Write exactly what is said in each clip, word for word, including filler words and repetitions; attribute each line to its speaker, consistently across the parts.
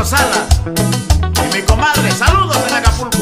Speaker 1: Rosada y mi comadre, saludos en Acapulco.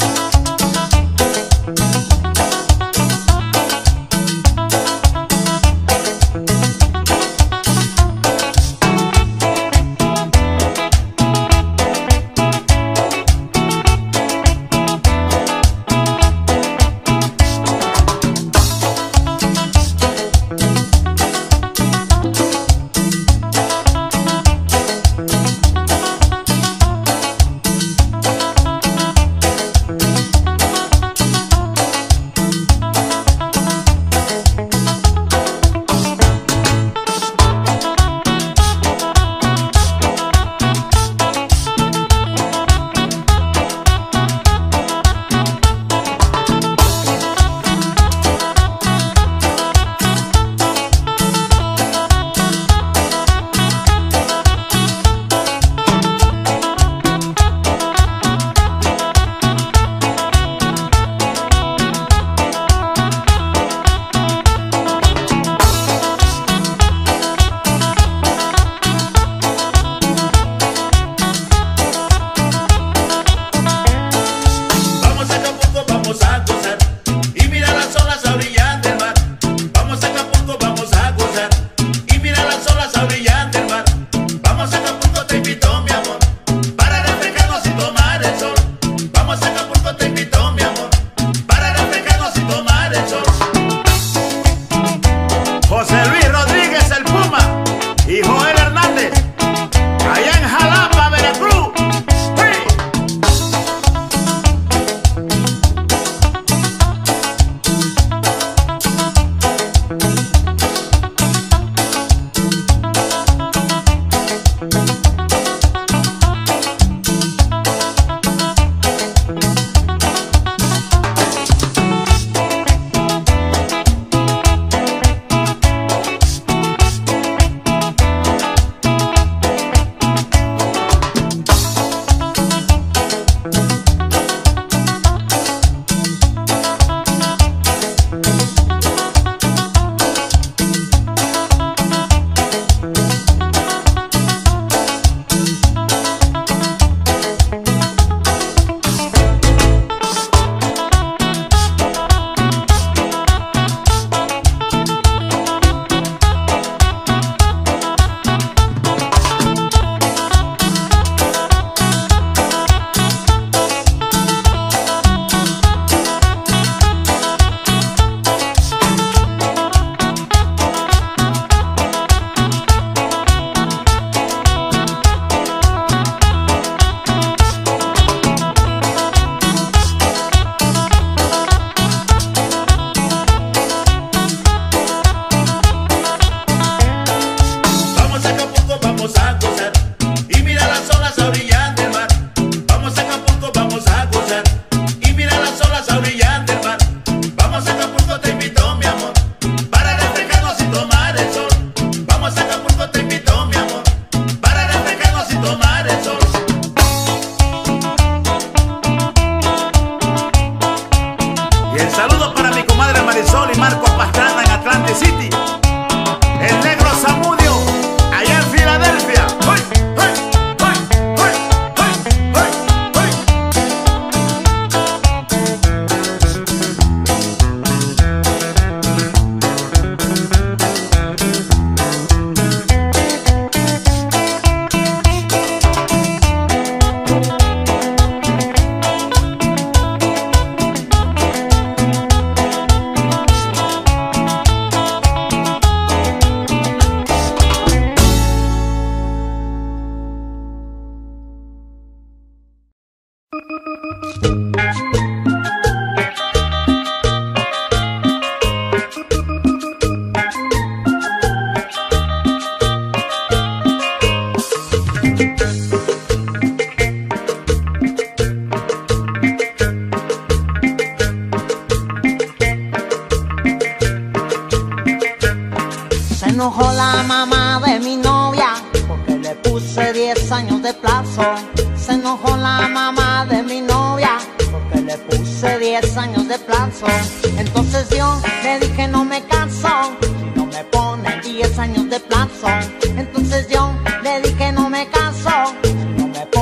Speaker 2: enojó la mamá de mi novia porque le puse diez años de plazo. Se enojó la mamá de mi novia porque le puse diez años de plazo. Entonces yo le dije no me caso si no me pone diez años de plazo. Entonces yo le dije no me caso si no me pone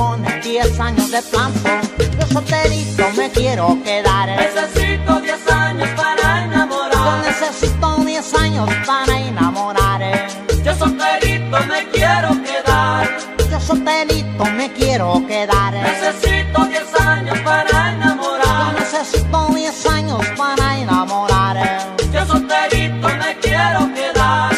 Speaker 2: de plazo. Yo solterito me quiero quedar.
Speaker 3: Necesito diez años para enamorar.
Speaker 2: Yo necesito diez años para enamorar.
Speaker 3: Yo solterito me quiero quedar.
Speaker 2: Yo solterito me quiero quedar.
Speaker 3: Necesito diez años para enamorar.
Speaker 2: Yo necesito diez años para enamorar.
Speaker 3: Yo solterito me quiero quedar.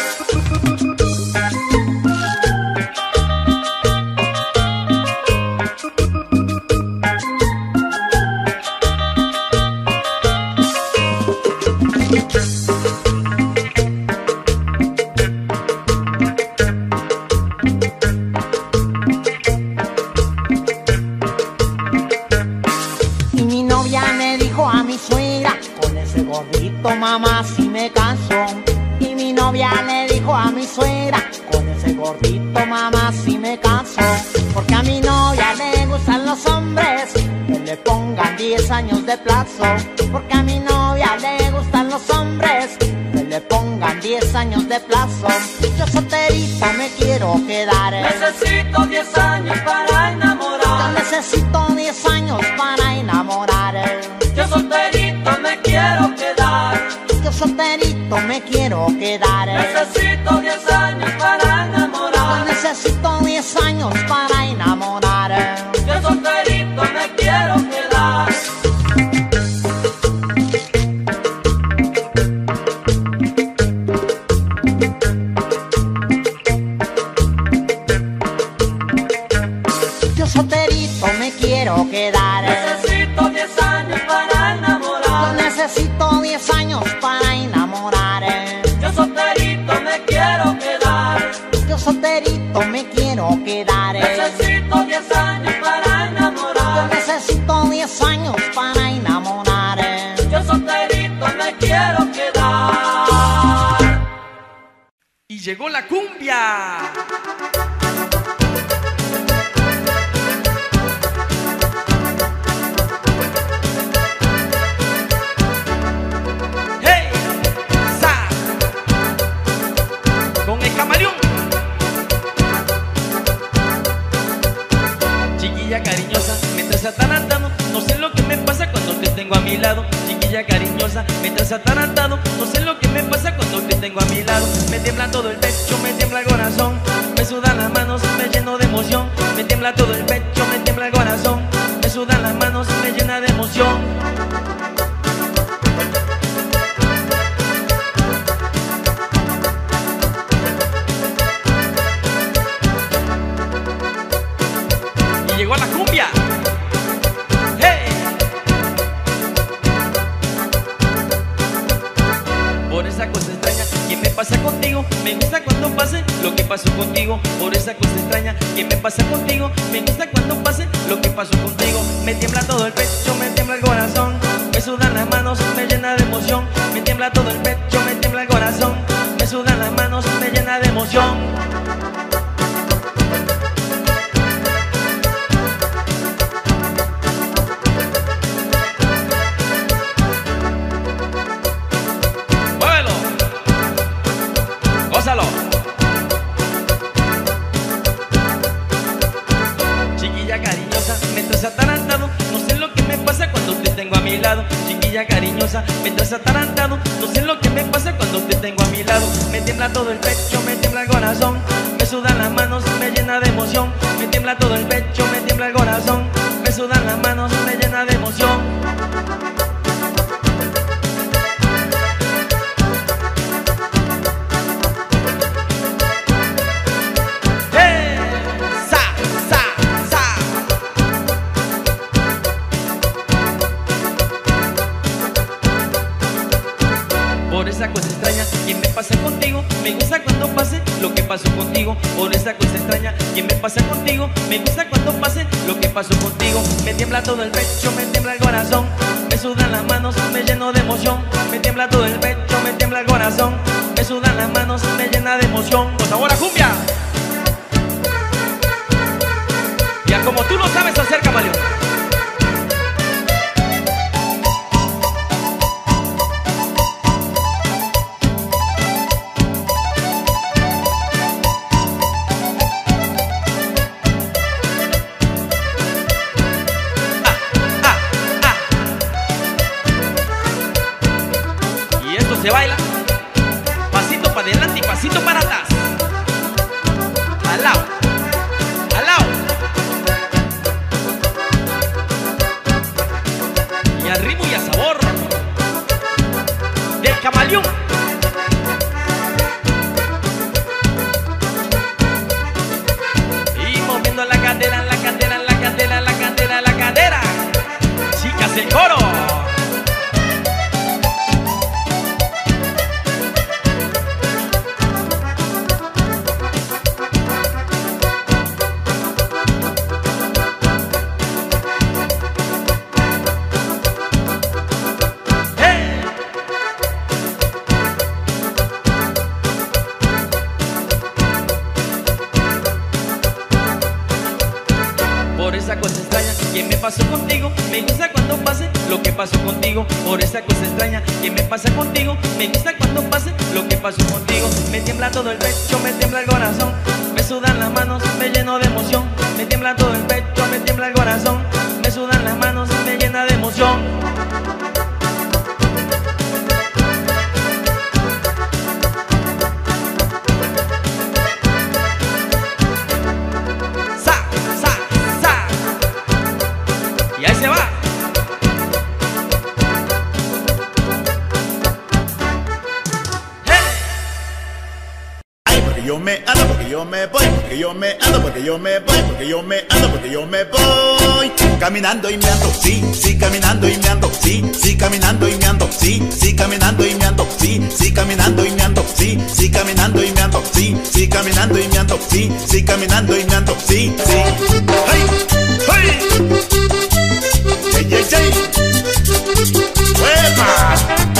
Speaker 2: Y mi novia me dijo a mi suegra, con ese gordito mamá si me canso. Y mi novia le dijo a mi suegra, con ese gordito mamá si me canso. Porque a mi novia le gustan los hombres que le pongan diez años de plazo. Porque a mi novia le gustan los hombres que le pongan diez años de plazo. Yo solterito me quiero quedar.
Speaker 3: Necesito diez años para
Speaker 2: Yo
Speaker 3: enamorar.
Speaker 2: necesito diez años para enamorar.
Speaker 3: Yo solterito me quiero quedar.
Speaker 2: Yo solterito me quiero quedar.
Speaker 3: Necesito diez años para
Speaker 2: Yo
Speaker 3: enamorar.
Speaker 2: necesito diez años para enamorar.
Speaker 3: Yo solterito me quiero quedar.
Speaker 2: Yo solterito me quiero quedar.
Speaker 3: Necesito diez años para
Speaker 2: Yo
Speaker 3: enamorar.
Speaker 2: necesito diez años para enamorar.
Speaker 3: Yo solterito me quiero quedar.
Speaker 2: Yo solterito me quiero quedar.
Speaker 3: Necesito diez años para
Speaker 2: Yo
Speaker 3: enamorar.
Speaker 2: necesito diez años para enamorar.
Speaker 3: Yo solterito me quiero quedar.
Speaker 1: Y llegó la cumbia. ¡Hey! ¡Sa! Con el camaleón. Chiquilla cariñosa, me traes atarantado. No sé lo que me pasa cuando te tengo a mi lado. Chiquilla cariñosa, me traes atarantado. No sé lo que me pasa cuando te tengo a mi lado. Me tiembla todo el pecho, me tiembla el corazón. Me sudan las manos, me lleno de emoción. Me tiembla todo el pecho, me tiembla el corazón. Me sudan las manos, me llena de emoción. Y llegó la cumbia. ¡Hey! Por esa cosa extraña que me pasa contigo, me gusta cuando pase lo que pasó contigo. Por esa cosa extraña que me pasa contigo, me gusta cuando pase lo que pasó contigo. Me tiembla todo el pecho, me tiembla el corazón. Me sudan las manos, me llena de emoción. Me tiembla todo el pecho, me tiembla el corazón. Me sudan las manos, me llena de emoción. ¡Muévelo! ¡Gózalo! Chiquilla cariñosa, me traes atarantado. No sé lo que me pasa cuando te tengo a mi lado. Chiquilla cariñosa, me traes atarantado. No sé lo que me pasa cuando te tengo a mi lado. Me tiembla todo el pecho, me tiembla el corazón. Me sudan las manos, me llena de emoción. Me tiembla todo el pecho, me tiembla el corazón. Me sudan las manos, me llena de emoción. ¡Hey! ¡Sa! ¡Sa! ¡Sa! Por esa cosa extraña que me pasa contigo, me gusta cuando pase lo que pasó contigo. Por esa cosa extraña que me pasa contigo, me gusta cuando pase lo que pasó contigo. Me tiembla todo el pecho, me tiembla el corazón. Me sudan las manos, me lleno de emoción. Me tiembla todo el pecho, me tiembla el corazón. Me sudan las manos, me llena de emoción. Con sabor a cumbia. Ya como tú lo sabes hacer, camaleón. se baila. Pasito para adelante y pasito para atrás. Al lado, al lado. Y al ritmo y a sabor del camaleón. Y moviendo la cadera, la cadera, la cadera, la cadera, la cadera. Chicas, el coro. Por esa cosa extraña que me pasó contigo, me gusta cuando pase lo que pasó contigo. Por esa cosa extraña que me pasa contigo, me gusta cuando pase lo que pasó contigo. Me tiembla todo el pecho, me tiembla el corazón, me sudan las manos, me lleno de emoción. Me tiembla todo el pecho, me tiembla el corazón, me sudan las manos, me llena de emoción. Y ahí se va.
Speaker 4: Hey. Ay, porque yo me ando, porque yo me voy, porque yo me ando, porque yo me voy, porque yo me ando, porque yo me voy. Caminando y me ando, sí, sí, caminando y me ando, sí, sí, caminando y me ando, sí, sí, caminando y me ando, sí, sí, caminando y me ando, sí, sí, caminando y me ando, sí, sí, caminando y me ando, sí, sí, caminando y me ando, sí, sí. Hey, hey. Hey, hey, hey. ¡Huepa!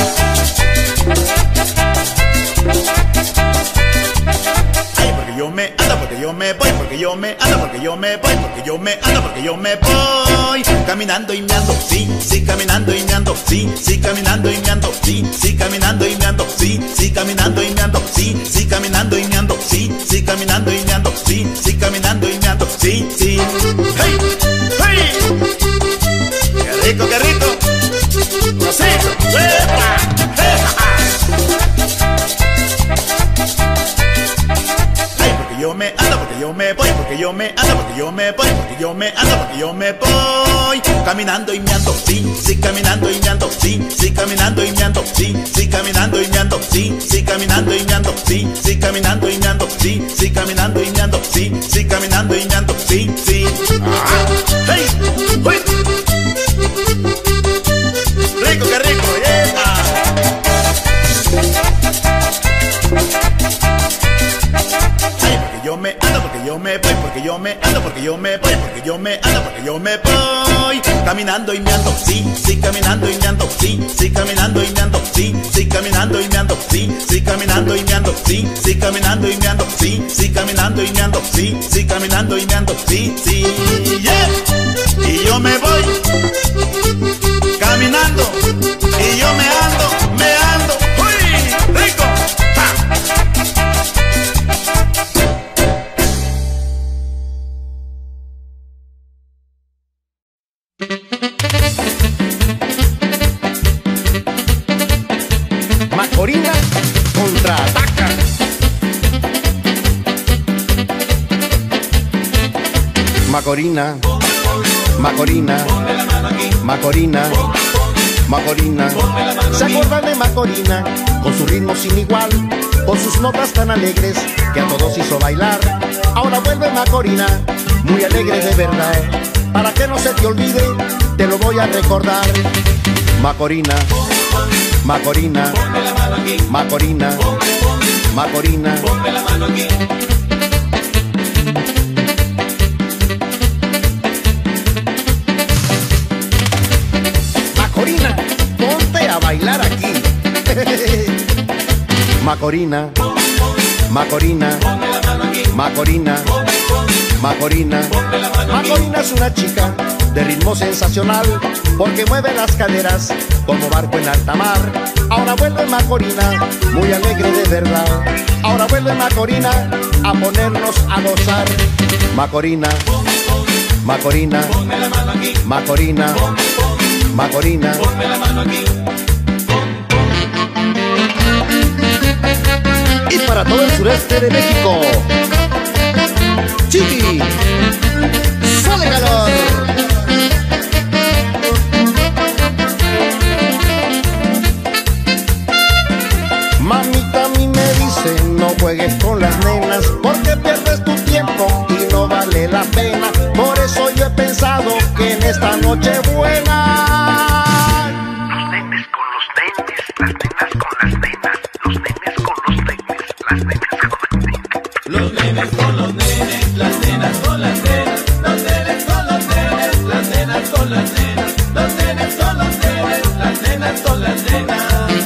Speaker 4: Ay, porque yo me ando, porque yo me voy, porque yo me ando, porque yo me voy, porque yo me ando, porque yo me voy. Caminando y me ando, sí, sí, caminando y me ando, sí, sí, caminando y me ando, sí, sí, caminando y me ando, sí, sí, caminando y me ando, sí, sí, caminando y me ando, sí, sí, caminando y me ando, sí, sí, caminando y me ando, sí, sí. ¡Hey! ¡Hey! ¡Qué rico, qué rico! ¡Rosito! ¡Huepa! Ay, porque yo me ando, porque yo me voy, porque yo me ando, porque yo me voy, porque yo me ando, porque yo me voy. Caminando y me ando, sí, sí, caminando y me ando, sí, sí, caminando y me ando, sí, sí, caminando y me ando, sí, sí, caminando y me ando, sí, sí, caminando y me ando, sí, sí, caminando y me ando, sí, sí, caminando y me ando, sí, sí. Ah, hey, uy. Rico, qué rico, yeah. Ay, porque yo me ando, porque yo me voy, porque yo me ando, porque yo me voy, porque yo me ando, porque yo me voy. Caminando y me ando, sí, sí, caminando y me ando, sí, sí, caminando y me ando, sí, sí, caminando y me ando, sí, sí, caminando y me ando, sí, sí, caminando y me ando, sí, sí, caminando y me ando, sí, sí, caminando y me ando, sí, sí, yeah. Y yo me voy caminando y yo me ando, me ando, uy, rico. ¡Ja!
Speaker 5: Macorina contraataca. Macorina, Macorina, Macorina, Macorina. ¿Se acuerdan de Macorina? Con su ritmo sin igual, con sus notas tan alegres que a todos hizo bailar. Ahora vuelve Macorina, muy alegre de verdad. Para que no se te olvide, te lo voy a recordar. Macorina, Macorina, Macorina, Macorina. Macorina, ponte a bailar aquí. Macorina, Macorina, Macorina, Macorina. Macorina es una chica de ritmo sensacional, porque mueve las caderas como barco en alta mar. Ahora vuelve Macorina, muy alegre de verdad. Ahora vuelve Macorina a ponernos a gozar. Macorina, Macorina, Macorina, Macorina. y para todo el sureste de México. Chiqui, Sol de Calor. Mamita a mí me dice, no juegues con las nenas, porque pierdes tu tiempo y no vale la pena. Por eso yo he pensado que en esta noche buena,
Speaker 6: los nenes con los nenes, las nenas con las nenas, los nenes con los nenes, las nenas con las nenas.
Speaker 3: Los nenes con los nenes, las nenas con las nenas, los nenes con los nenes, las nenas con las nenas, los nenes con los nenes, las nenas con las nenas.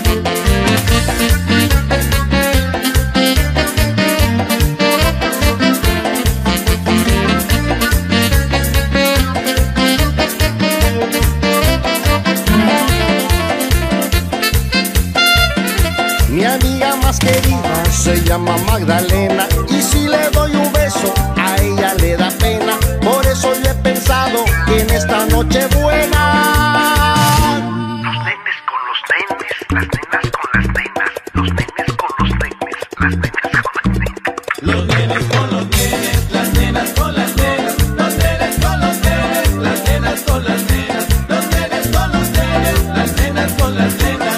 Speaker 5: mi amiga más querida se llama Magdalena, y si le doy un beso a ella le da pena. Por eso yo he pensado que en esta noche buena,
Speaker 6: Los nenes con los nenes, las nenas con las nenas, los nenes con los nenes, las nenas con las nenas.
Speaker 3: Los nenes con los nenes, las nenas con las nenas, los nenes con los nenes, las nenas con las nenas, los nenes con los nenes, las nenas con las nenas.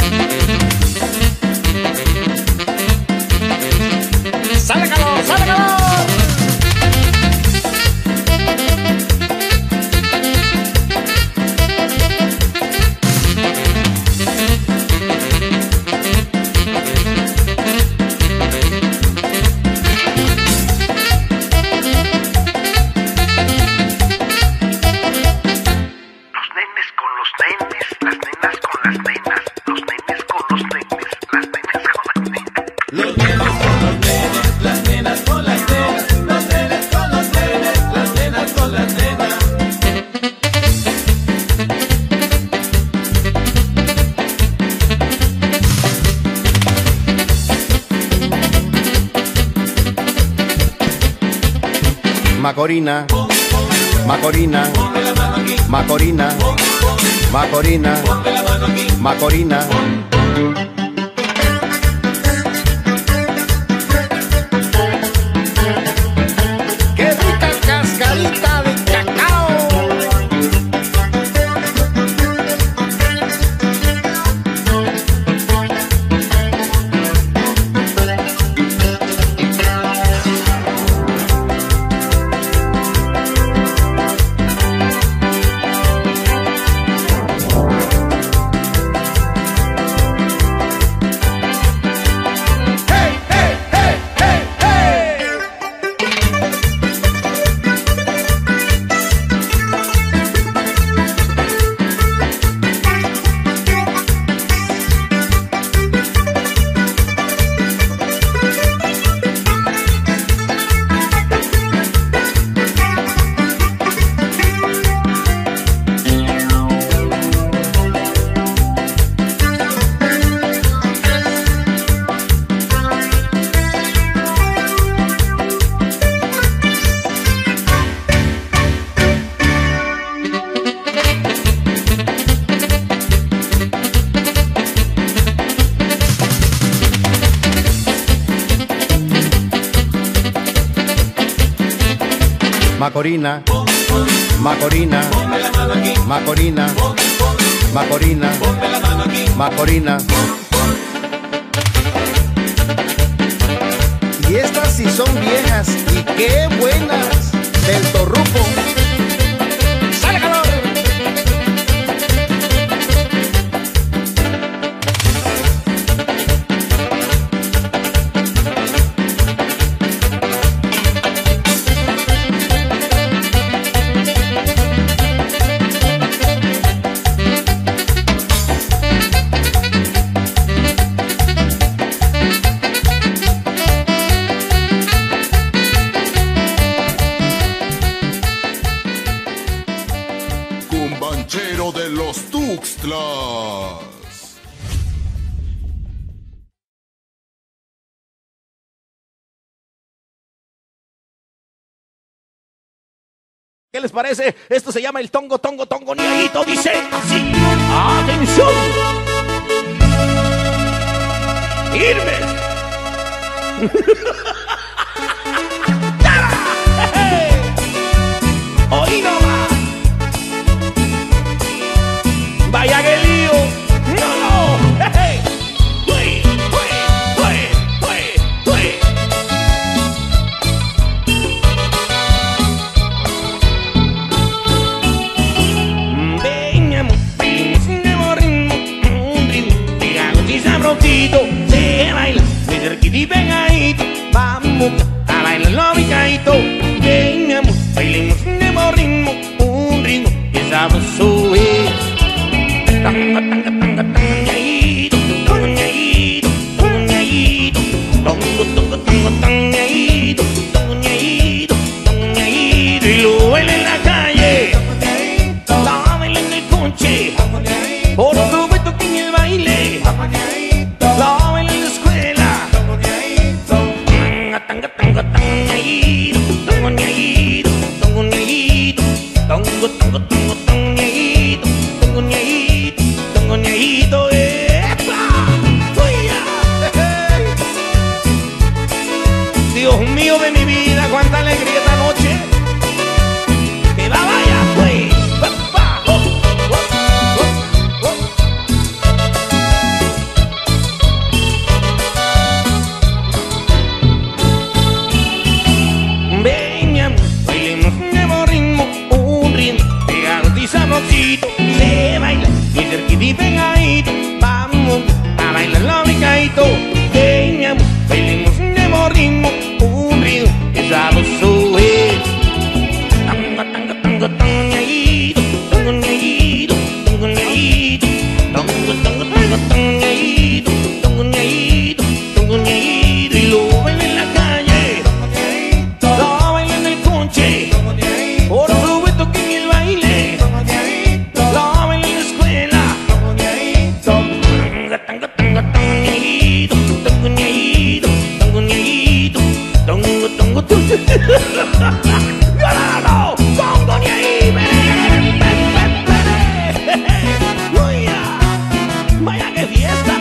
Speaker 5: ¡sale calor, sale calor!
Speaker 6: Los nenes con los nenes, las nenas con las nenas, los nenes con los nenes, las nenas con las nenas.
Speaker 3: Los nenes con los nenes, las nenas con las nenas, los nenes con los nenes, las nenas con las nenas.
Speaker 5: Macorina, Macorina, Macorina, Macorina, Macorina. ¡Qué rica cascarita de cacao! ¡Hey, hey, hey, hey, hey! Macorina, Macorina, Macorina, Macorina, Macorina. Y estas sí son viejas, y qué buenas, del Torruco. ¡Sale calor!
Speaker 7: Cumbanchero de los Tuxtlas.
Speaker 5: ¿Qué les parece? Esto se llama el tongo, tongo, tongo, niaguito. Dice así. ¡Atención! ¡Irme!
Speaker 8: Oí nomás. Vaya que lío. No, no. Hey, hey. Uy, uy, uy, uy, uy. Ven, amor, bailemos un nuevo ritmo, un ritmo pegajoso y sabrosito. Se baila muy cerquita y pegadito. Vamos a bailarlo picadito. Ven, amor, bailemos un nuevo ritmo, un ritmo que sabroso es. Tanga, tanga, tanga, tangaíto, tangaíto, tangaíto, tongo, tongo, tongo, tangaíto, tangaíto, tangaíto. Y lo baila en la calle, la baila en el coche, por supuesto que en el baile, la baila en la escuela. Tanga, tanga, tanga, tangaíto, tangaíto, tangaíto, tongo, tongo, tongo, tangaíto, tangaíto, tangaíto, ¡epa! Dios mío de mi vida, cuánta alegría esta noche. Que va, vaya, pues. ¡Epa! Oh, oh, oh, oh. Ven, mi amor, bailemos un nuevo ritmo, un ritmo pegado y sabrosito. Se baila muy cerquita y pegadito. Vamos a bailarlo picadito. Ven, mi amor, bailemos un nuevo ritmo, un ritmo que sabroso es. Tanga, tanga, tanga, tangaíto, tangaíto, tangaíto, tongo, tongo, tongo, tangaíto, tangaíto, tangaíto. Y lo baila en la calle, lo baila en el coche, por supuesto que en el baile, lo baila en la escuela. Tanga, tanga, tanga, tangaíto, tangaíto, tangaíto, tongo, tongo, tongo. ¡Ganado! ¡Pongo ni ahí! ¡Ven, ven, ven, ven! ¡Uy, ya! ¡Vaya que fiesta!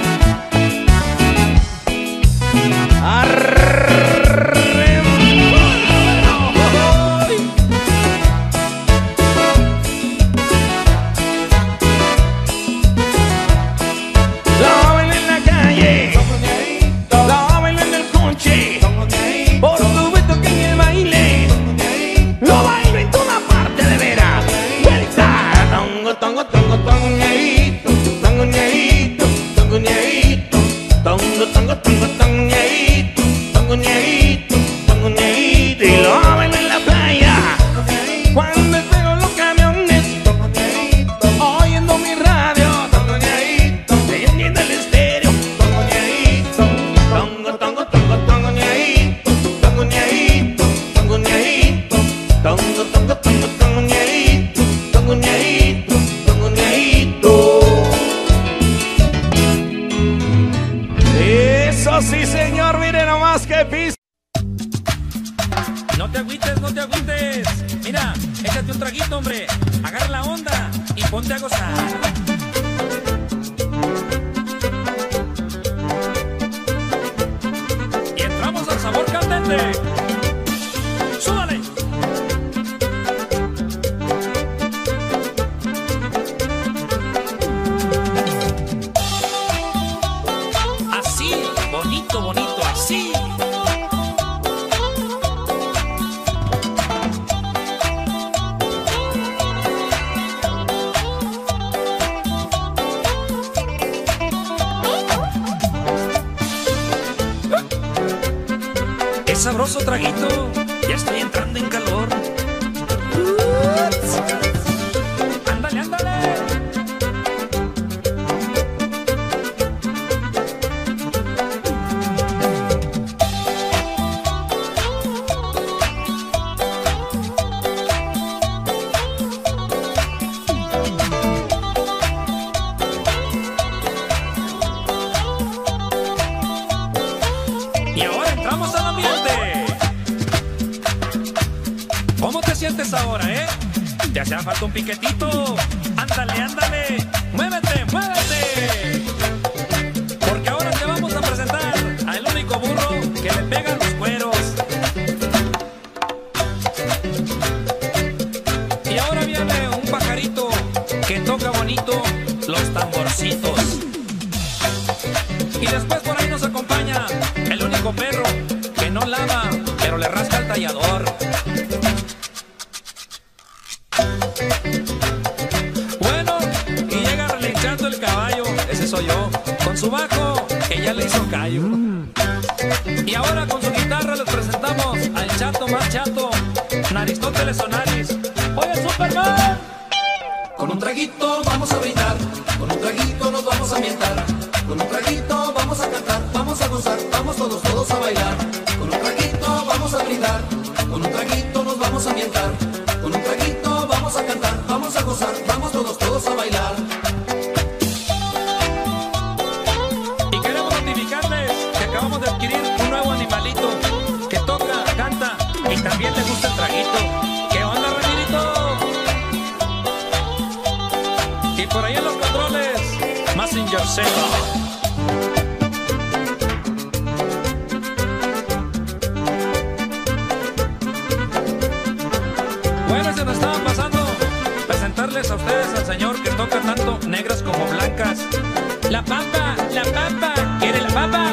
Speaker 8: La baila en la calle, la baila en el coche, por supuesto que en el baile, lo bailo en toda parte de veras. Vuelta, tongo, tongo, tongo, tongueíto, tongueíto, tongueíto, tongo, tongo, tongo, tongueíto, tongueíto, tongueíto. Y lo bailo en la playa, cuando espero los camiones, oyendo mi radio, encendiendo el estéreo, tongo, tongo, tongo, tongueíto, tongueíto, tongueíto, tongo, tongo, tongo, tongueíto, tongueíto, tongueíto. Eso sí, señor, mire nomás que pista.
Speaker 9: No te agüites, no te agüites. Mira, échate un traguito, hombre. Agarra la onda y ponte a gozar. Y entramos al sabor candente. ¡Súbale! Así, bonito, bonito, así. Es sabroso traguito, ya estoy entrando en calor. Ándale, ándale. Y ahora entramos al ambiente. ¿Cómo te sientes ahora, eh? ¿Te hacía falta un piquetito? Ándale, ándale. Muévete, muévete. Porque ahora te vamos a presentar al único burro que le pega después por ahí nos acompaña el único perro que no lava, pero le rasca el tallador. Bueno, y llega relinchando el caballo, ese soy yo, con su bajo que ya le hizo callo. Y ahora con su guitarra les presentamos al chato más chato, Aristóteles Sonaris. ¡Oye, Superman!
Speaker 3: Con un traguito vamos a brindar, con un traguito nos vamos a ambientar, con un traguito vamos a cantar, vamos a gozar, vamos todos, todos a bailar. Con un traguito vamos a brindar, con un traguito nos vamos a ambientar, con un traguito vamos a cantar, vamos a gozar, vamos todos, todos a bailar.
Speaker 9: Y queremos notificarles que acabamos de adquirir un nuevo animalito que toca, canta y también le gusta el traguito. ¿Qué onda, Ramirito? Y por ahí en los controles, Messenger Sega. Bueno, se nos estaba pasando presentarles a ustedes al señor que toca tanto negras como blancas. La papa, la papa, ¿quiere la papa?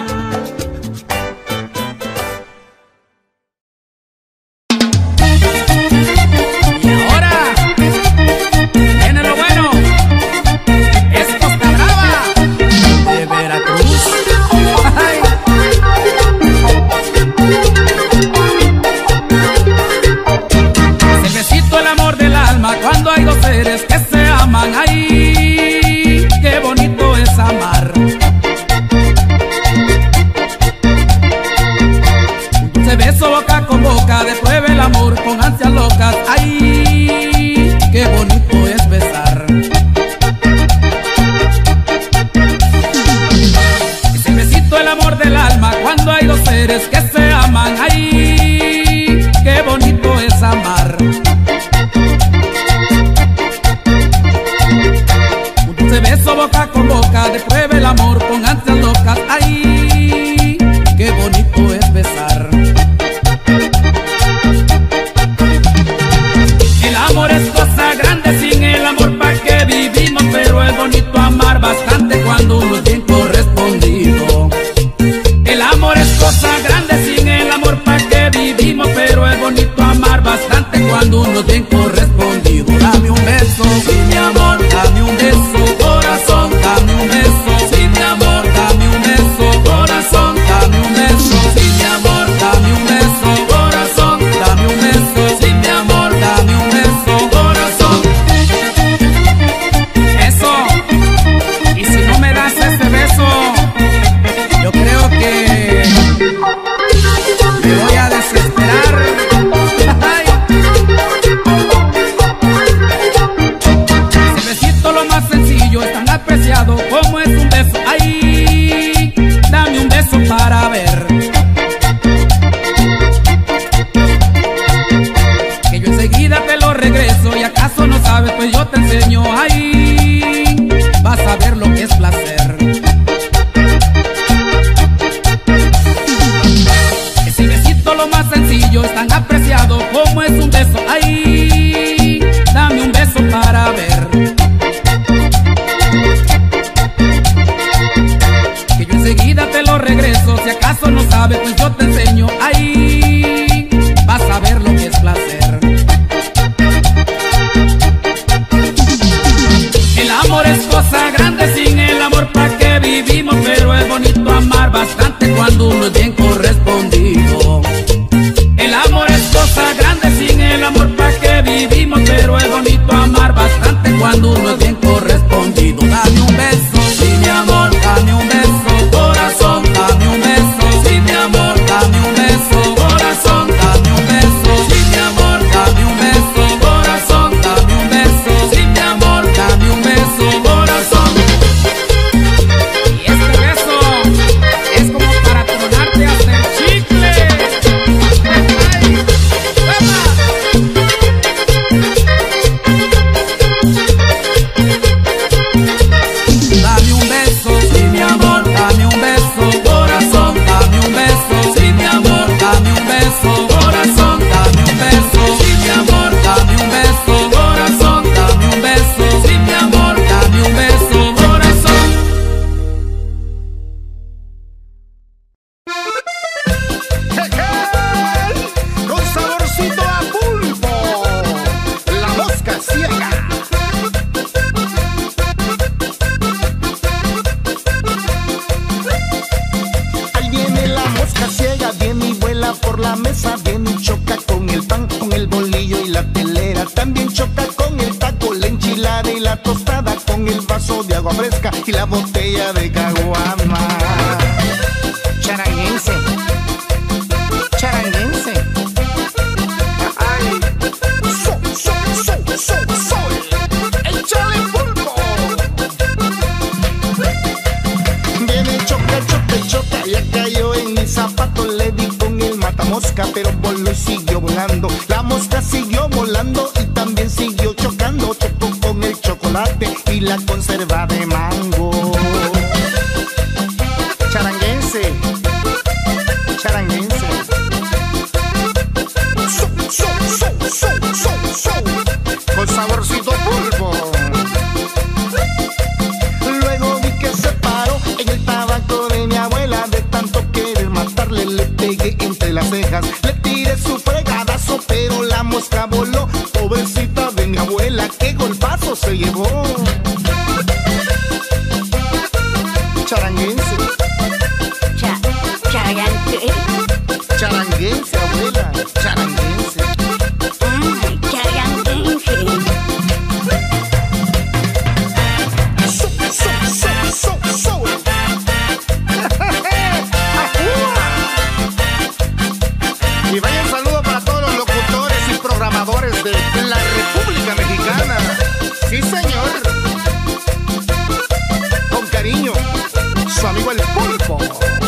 Speaker 10: Me voy a desesperar. Ay.
Speaker 5: la tostada con el vaso de agua fresca y la botella de caguama. Charanguense, charanguense. Ay, sol, sol, sol, sol, sol. Échale pulpo. Viene choca, choca, choca, ya cayó en mi zapato, le di con el matamosca, pero voló y siguió volando. La mosca siguió volando y también siguió chocando. Chocó con el chocolate y la conserva de mango. Charanguense, charanguense. So, so, so, so, so, so. Con saborcito pulpo. Luego vi que se paró en el tabaco de mi abuela. De tanto querer matarle le pegué entre las cejas. Le tiré su fregadazo pero la mosca voló. Pobrecita de mi abuela, qué golpazo se llevó. Charanguense.
Speaker 10: Cha, charangue.
Speaker 5: Charanguense, abuela. Charanguense.
Speaker 10: Ah, charanguense.
Speaker 5: So, so, so, so, so. Y vaya un saludo para todos los locutores y programadores de la República Mexicana. Sí, señor. Con cariño, su amigo el pulpo.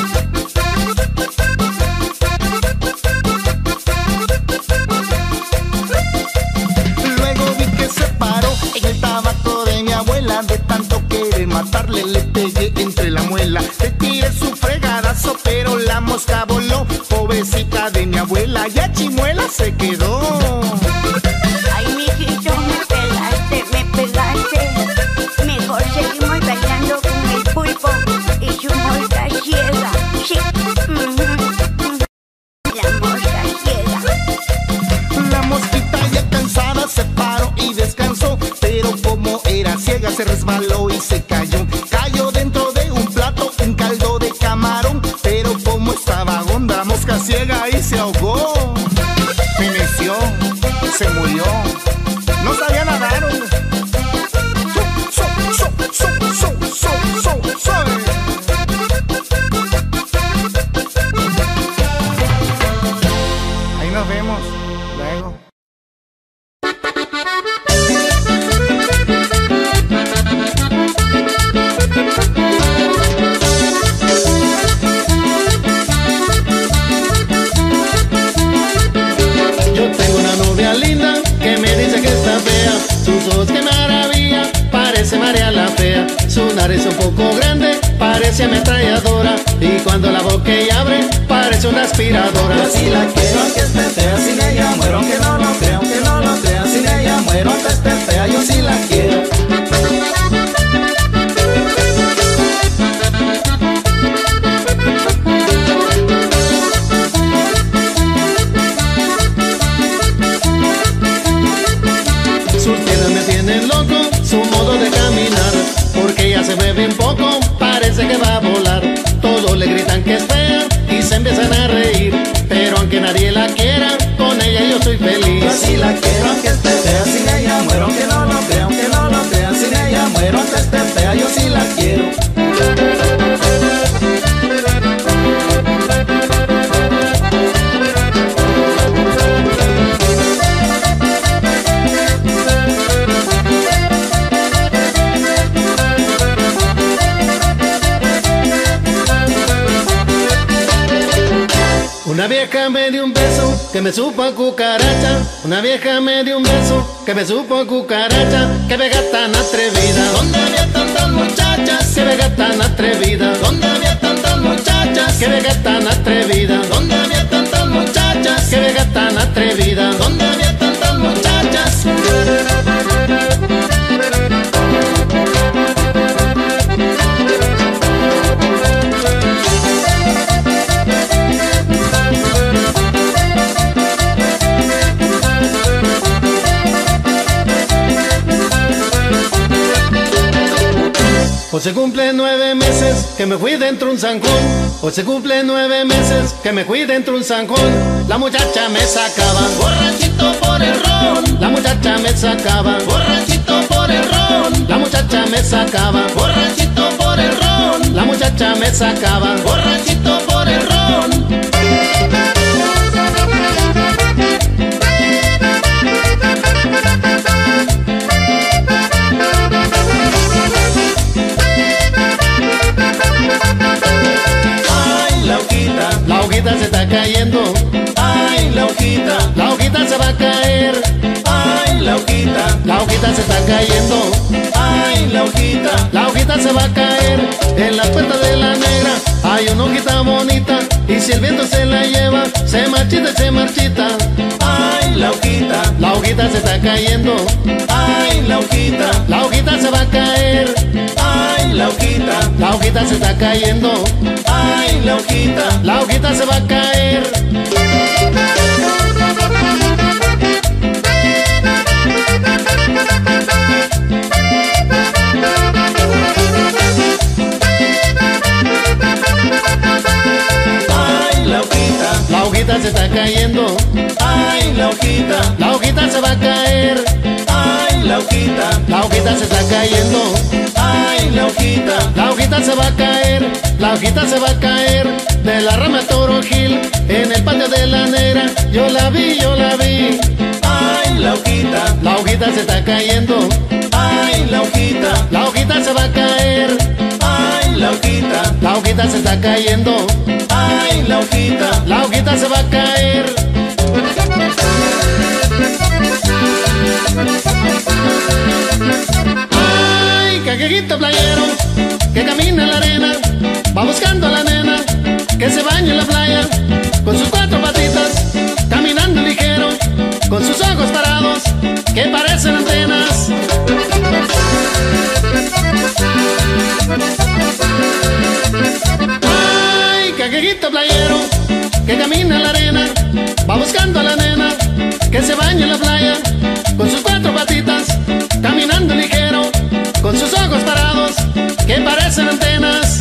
Speaker 5: Luego vi que se paró en el tabaco de mi abuela. De tanto querer matarle le pegué entre la muela. Le tiré su fregadazo pero la mosca voló. Pobrecita de mi abuela, ya chimuela se quedó.
Speaker 10: Ay, mijito, me pegaste, me pegaste. Mejor seguimos bailando con el pulpo y su mosca ciega. Sí, uh-huh. La mosca ciega.
Speaker 5: La mosquita ya cansada se paró y descansó, pero como era ciega se resbaló y se cayó. Cayó dentro de un plato, un caldo de camarón, pero como estaba honda la mosca ciega y se ahogó. Feneció, se murió, no sabía nadar. So, so, so, so, so, so, so. Ahí nos vemos luego.
Speaker 11: Yo tengo una novia linda que me dice que está fea. Sus ojos que maravilla, parece María la fea. Su nariz un poco grande, parece ametralladora. Y cuando la boca ella abre, parece una aspiradora.
Speaker 3: Yo sí la quiero aunque esté fea, sin ella muero, aunque no lo crea, aunque no lo crea, sin ella muero, aunque esté fea, yo sí la quiero.
Speaker 11: Sus piernas me tienen loco, su modo de caminar, porque ella se ve bien poco, parece que va a volar. Todos le gritan que es fea y se empiezan a reír, pero aunque nadie la quiera, con ella yo soy feliz.
Speaker 3: Yo sí la quiero aunque esté fea, sin ella muero, aunque no lo crea, aunque no lo crea, sin ella muero, aunque esté fea, yo sí la quiero.
Speaker 11: Una vieja me dio un beso que me supo a cucaracha. Una vieja me dio un beso que me supo a cucaracha. Que vega tan atrevida. ¿Dónde había tantas muchachas? Que vega tan atrevida. ¿Dónde había tantas muchachas? Que vega tan atrevida. ¿Dónde había tantas muchachas? Que vega tan atrevida. ¿Dónde había tantas muchachas? Hoy se cumple nueve meses que me fui dentro un zancón. Hoy se cumple nueve meses que me fui dentro un zancón. La muchacha me sacaba borrachito por el ron. La muchacha me sacaba borrachito por el ron. me sacaba, borrachito por el ron. La muchacha me sacaba, borrachito por el ron. La hojita se está cayendo, ay, la hojita, la hojita se va a caer, ay, la hojita, la hojita se está cayendo, ay, la hojita, la hojita se va a caer. En la puerta de la negra hay una hojita bonita, y si el viento se la lleva, se marchita y se marchita. Ay, la hojita, la hojita se está cayendo, ay, la hojita, la hojita se va a caer, ay, la hojita, la hojita se está cayendo, ay, la hojita, la hojita se va a caer. Ay, la hojita, la hojita se está cayendo, ay, la hojita, la hojita se va a caer, ay, la hojita, la hojita se está cayendo, ay, la hojita, la hojita se va a caer, la hojita se va a caer de la rama Toro Gil en el patio de la negra. Yo la vi, yo la vi. Ay, la hojita, la hojita se está cayendo, ay, la hojita, la hojita se va a caer, ay, la hojita, la hojita se está cayendo, ay, la hojita, la hojita se va a caer. Ay, caqueguito playero que camina en la arena, va buscando a la nena que se baña en la playa, con sus cuatro patitas, caminando ligero, con sus ojos parados que parecen antenas. Ay, caqueguito playero que camina en la arena, va buscando a la nena que se baña en la playa, con sus cuatro patitas, caminando ligero, con sus ojos parados que parecen antenas.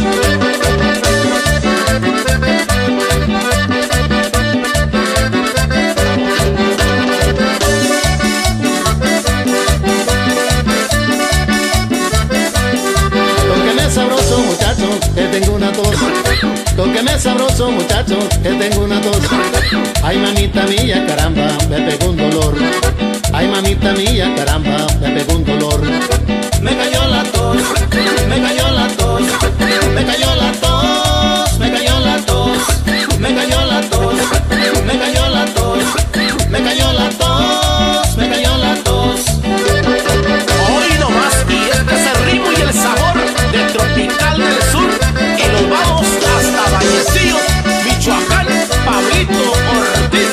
Speaker 11: Tóqueme sabroso muchacho, que tengo una tos. Tóqueme sabroso muchacho, que tengo una tos. Ay mamita mía, caramba, me pegó un dolor. Ay mamita mía, caramba, me pegó un dolor. Me cayó la tos, me cayó la tos, me cayó la tos, me cayó la tos, me cayó la tos, me cayó la tos, me cayó la tos, me cayó la tos.
Speaker 12: Hoy nomás, y este es el ritmo y el sabor del tropical del sur, y nos vamos hasta Vallecillo, Michoacán, Pablito Ortiz.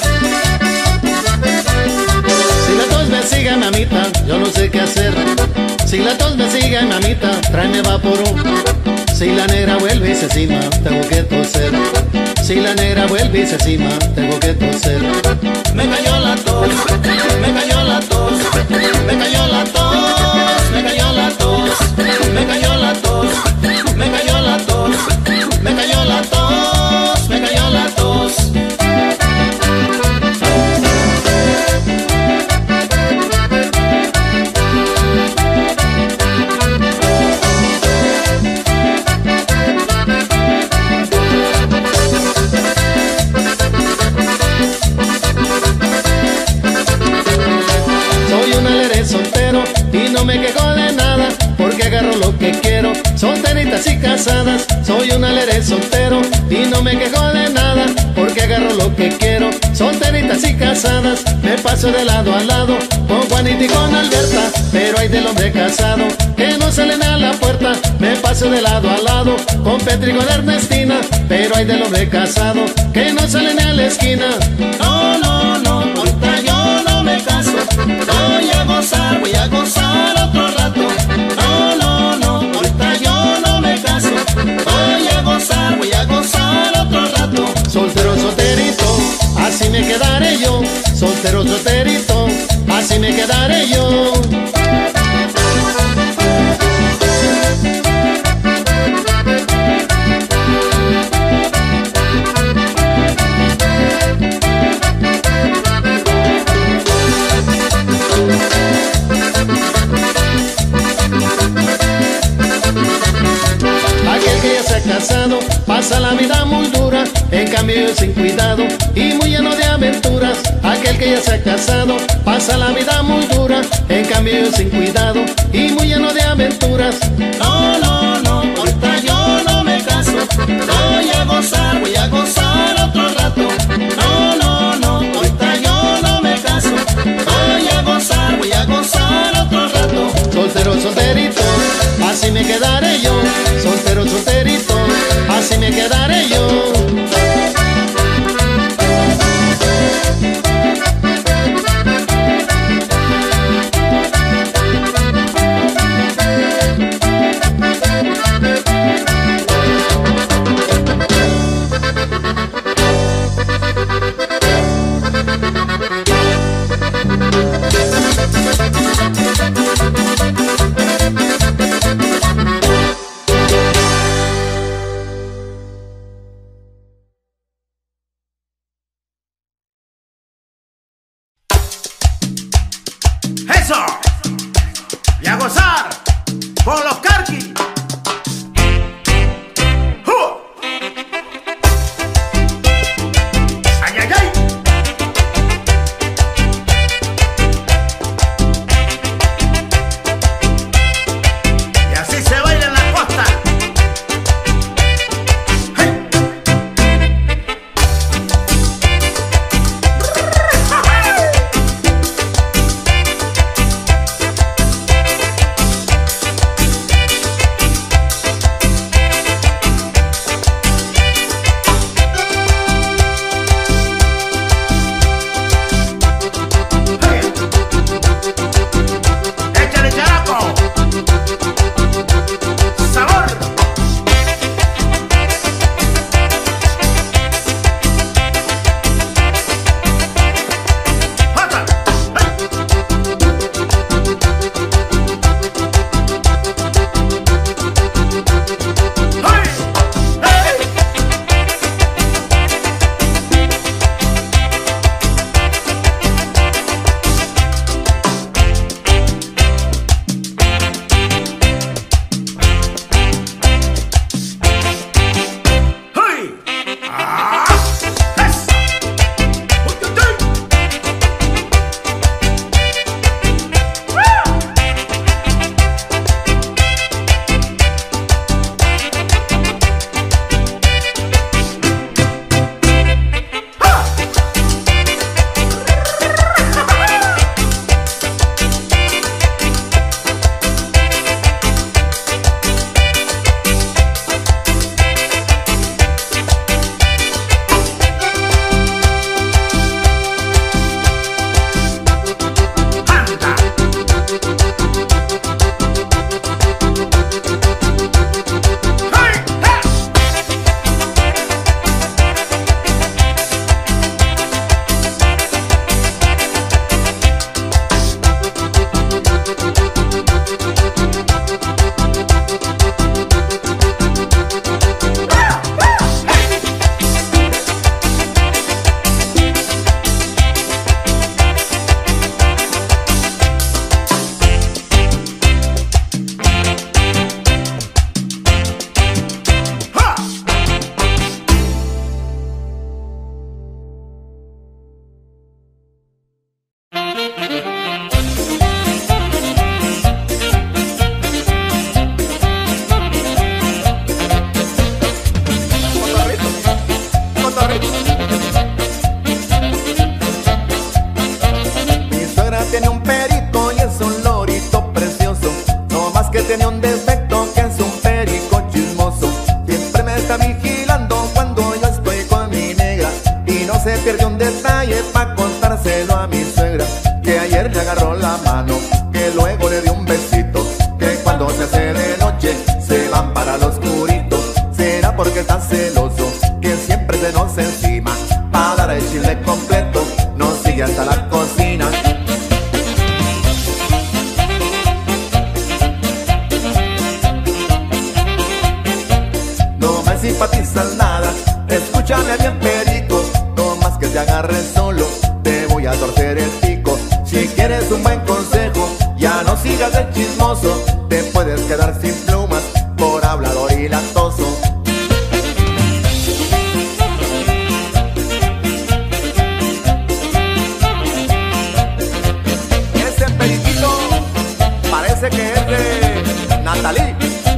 Speaker 11: Si la tos me sigue, mamita, yo no sé qué hacer. Si la tos me sigue, mamita, tráeme vaporú. Si la negra vuelve y se cima, tengo que toser. Si la negra vuelve y se cima, tengo que toser. Me cayó la tos, me cayó la tos, me cayó la tos, me cayó la tos, me cayó la tos, me cayó la tos, me cayó la tos, me cayó la tos. Soltero y no me quejo de nada, porque agarro lo que quiero, solteritas y casadas. Soy un aleré soltero y no me quejo de nada, porque agarro lo que quiero, solteritas y casadas. Me paso de lado a lado con Juanita y con Alberta, pero hay del hombre casado que no salen a la puerta. Me paso de lado a lado con Petri y con Ernestina, pero hay del hombre casado que no salen a la esquina. No, no, no, ahorita yo no me caso, voy a gozar, voy a gozar otro rato. No, no, no, ahorita yo no me caso, voy a gozar, voy a gozar otro rato. Soltero, solterito, así me quedaré yo. Soltero, solterito, así me quedaré yo. que ya se ha casado, pasa la vida muy dura, en cambio yo sin cuidado y muy lleno de aventuras.
Speaker 13: No, no, no, ahorita yo no me caso, voy a gozar, voy a gozar otro rato. No, no, no, ahorita yo no me caso, voy a gozar, voy a gozar otro rato.
Speaker 11: Soltero, solterito, así me quedaré yo. Soltero, solterito, así me quedaré yo.
Speaker 4: ¡Eso! ¡Y a gozar! ¡Con los Carquis! ¡Uh! ¡Ay, ay, ay! Y así se baila en la costa. ¡Hey! ¡Échale characo! ¡Sabor! ¡Jota! ¡Hey! ¡Hey! ¡Hey! ¡Ah! ¡Es! ¡Uy, uy, uy! ¡Woo! ¡Ah! ¡Anda! ¡Hey! ¡Hey! ¡Ah!
Speaker 14: Mi suegra tiene un perico y es un lorito precioso. No más que tiene un defecto, que es un perico chismoso. Siempre me está vigilando cuando yo estoy con mi negra, y no se pierde un detalle pa' contárselo a mi suegra. Que ayer le agarró la mano, que luego le dio un besito, que cuando se hace de noche se van para lo oscurito. Será porque está celoso, que siempre se nos encima, pa' dar el chile completo nos sigue hasta la cocina. No me simpatizas nada, escúchame bien perico, no más que te agarres solo, te voy a torcer el pico. Si quieres un buen consejo, ya no sigas de chismoso, te puedes quedar sin plumas por hablador y latoso. parece que es de Natalí.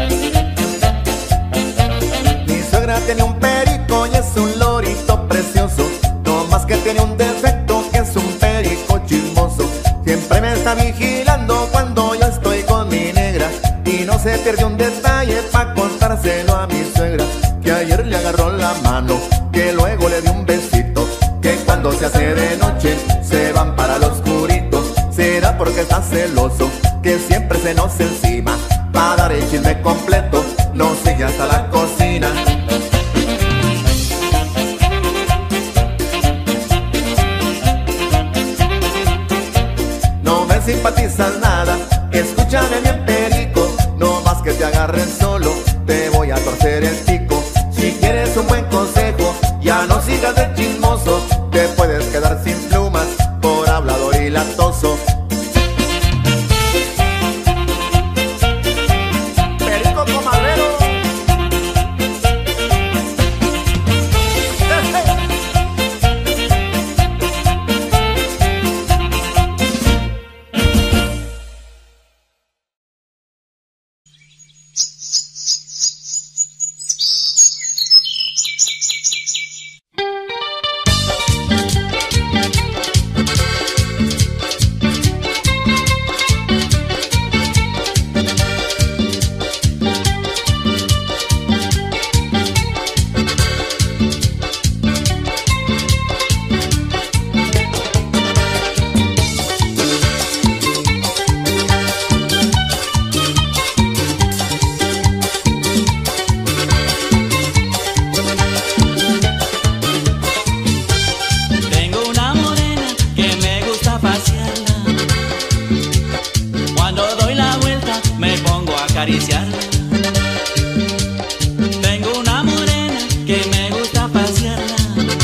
Speaker 14: Mi suegra tiene un perico y es un lorito precioso, no más que tiene un defecto, que es un perico chismoso. Siempre me está vigilando cuando yo estoy con mi negra, y no se pierde un detalle pa' contárselo a mi suegra. Que ayer le agarró la mano, que luego le dio un besito, que cuando se hace de noche se van para los oscurito. Será porque está celoso, que siempre se nos encima, pa' dar el chisme completo nos sigue hasta la cocina. No me simpatizas nada, escúchame bien perico, no más que te agarren solo, te voy a torcer el pico. Si quieres un buen consejo, ya no sigas de chismoso, te puedes quedar sin plumas por hablador y latoso. Perico comadrero.
Speaker 15: Tengo una morena que me gusta pasearla,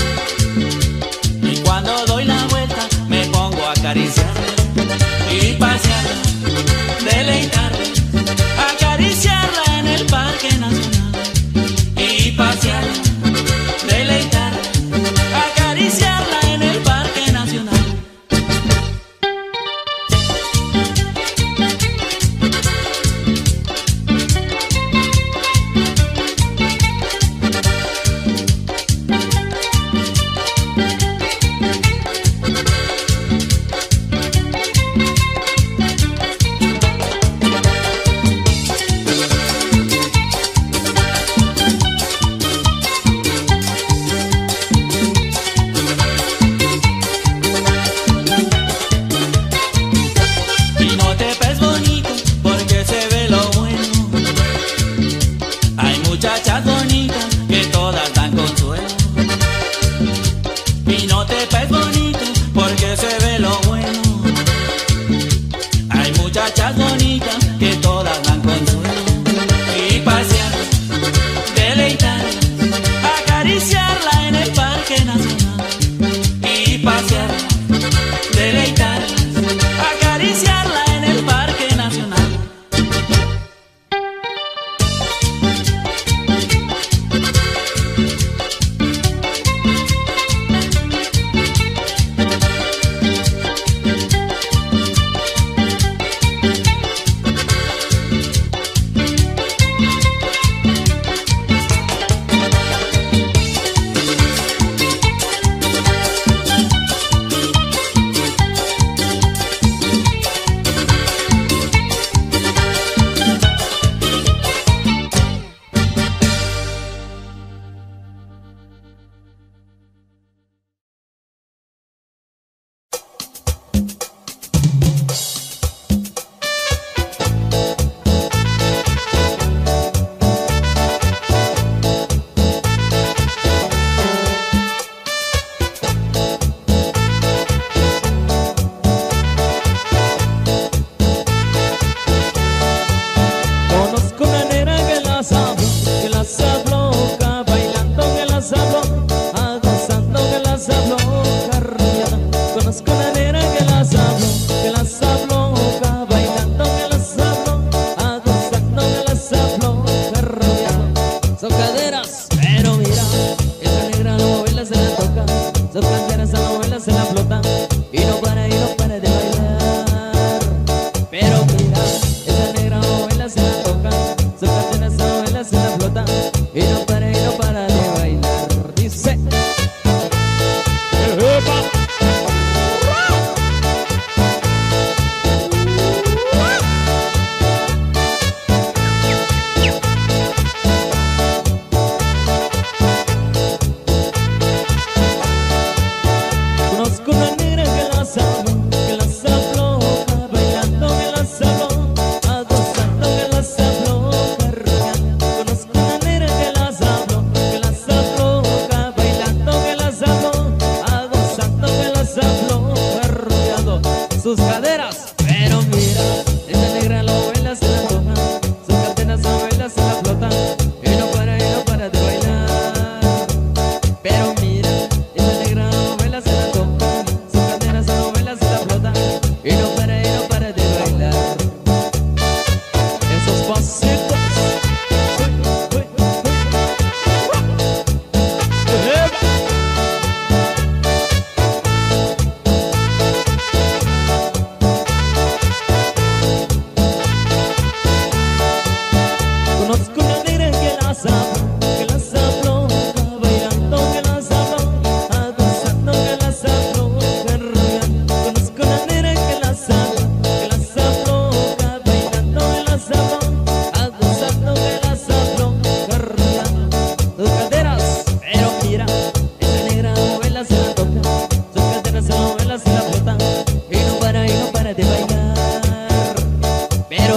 Speaker 15: y cuando doy la vuelta me pongo a acariciarla y pasearla, deleitarla, acariciarla en el Parque Nacional y pasearla, deleitarla, acariciarla en el Parque Nacional. Muchachas bonitas que todas dan consuelo, y no te ves bonito porque se ve lo bueno. Hay muchachas bonitas que todas dan consuelo, y pasear, deleitar, acariciarla en el Parque Nacional y pasear, deleitar, acariciarla en el Parque Nacional.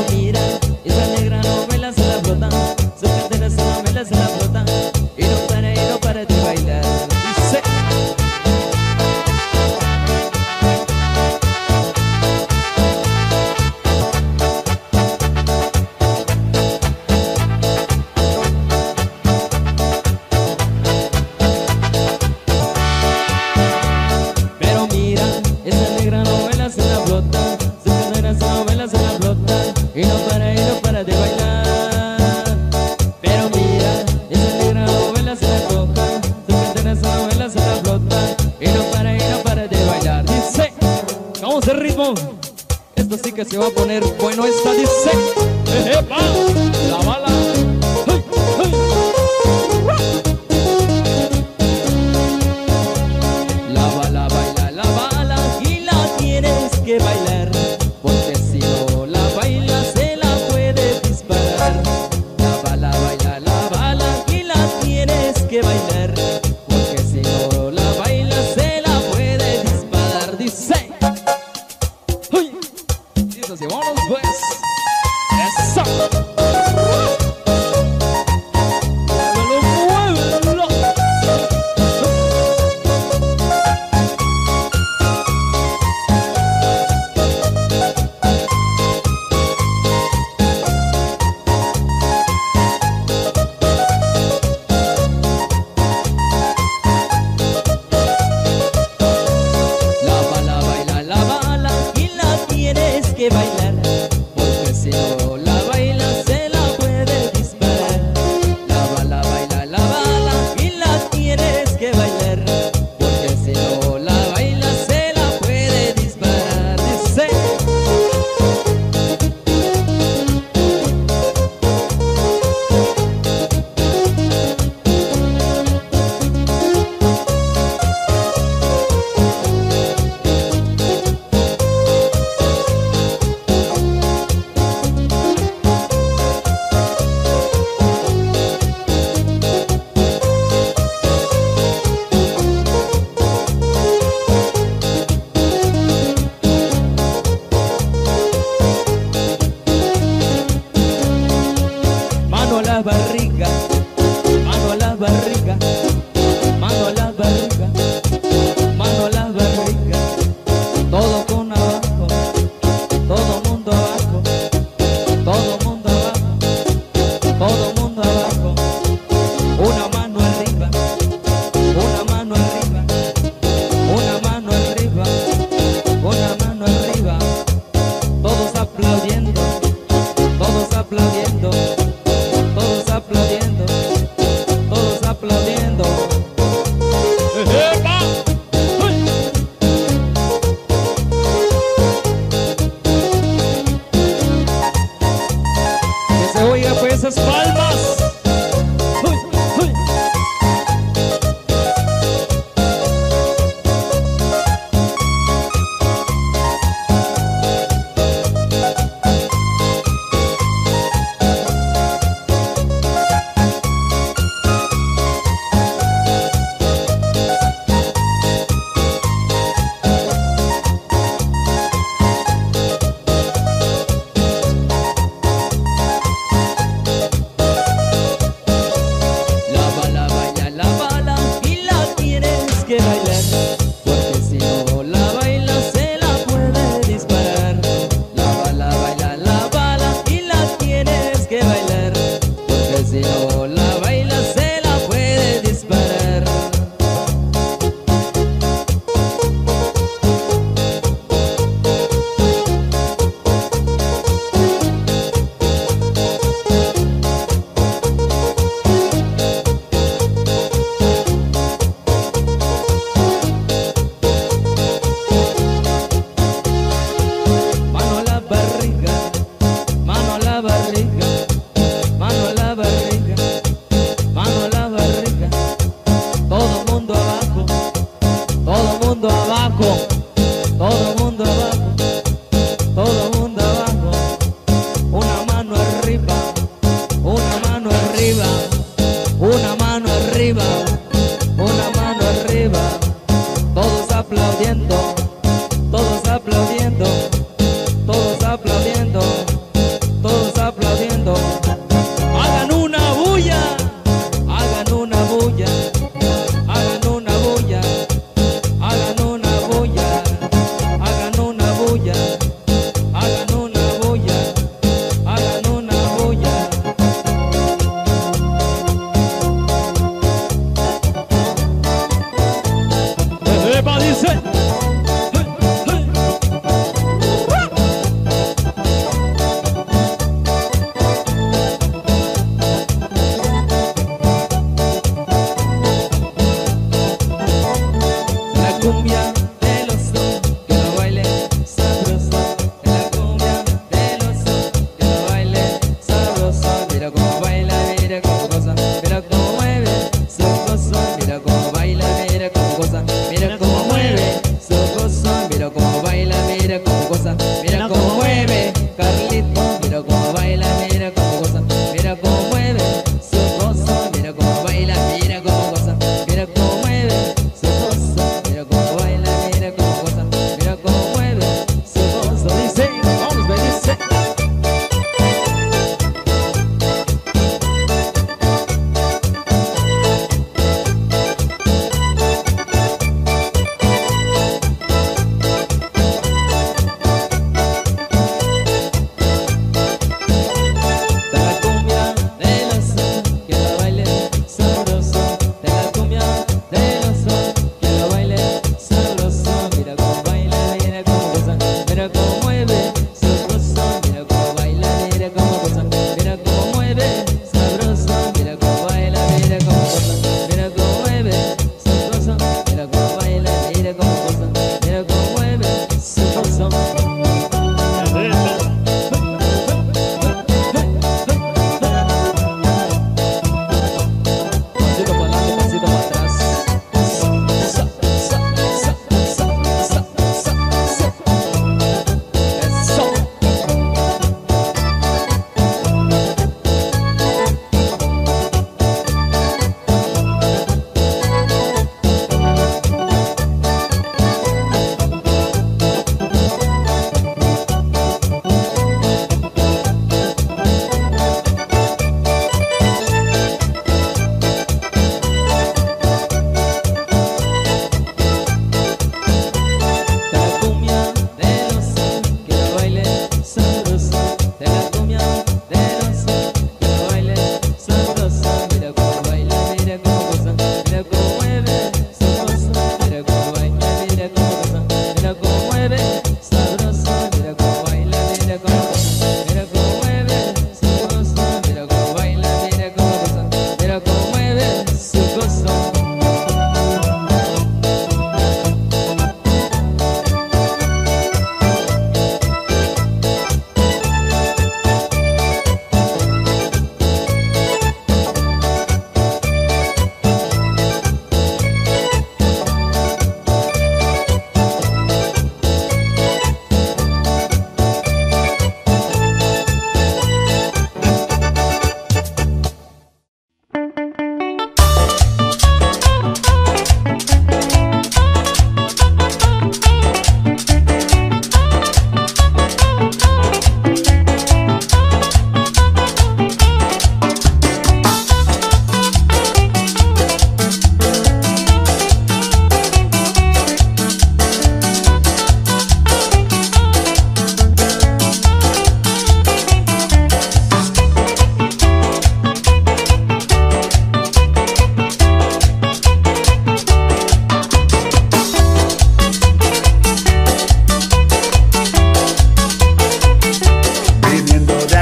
Speaker 15: mira, esa negra novela se la flota, su cadera esa novela se la flota, y no para, y no para de bailar. Dice. Pero mira, esa negra novela se la flota, su cadera esa novela se la flota, y no para, y no para de bailar. Pero mira, esa negra novela se la toca, su cadera esa novela se la flota, y no para, y no para de bailar. Dice, vamos el ritmo. Esto sí que se va a poner bueno. Esta dice, ¡epa! La bala. ¡Hey, hey! La bala baila, la bala, y la tienes que bailar, porque si no la baila se la puede disparar. La bala baila, la bala, y la tienes que bailar, porque si no la baila se la puede disparar. Dice, ¡uy! Dice así, vámonos pues. ¡Eso! ¡Muévelo, muévelo! La bala baila, la bala, y la tienes que bailar, porque si no la baila se la puede disparar. La bala baila, la bala, y la tienes que bailar, porque si no la baila se la puede disparar. Dice. Mano a la barriga, mano a la barriga, mano a la barriga, mano a la barriga, todo con abajo, todo mundo abajo, todo mundo abajo, todo mundo abajo, una mano arriba, una mano arriba, una mano arriba, una mano arriba, todos aplaudiendo, todos aplaudiendo. Todos aplaudiendo, todos aplaudiendo. ¡Epa! ¡Uy! Que se oiga pues esas palmas. ¡Uy! ¡Uy!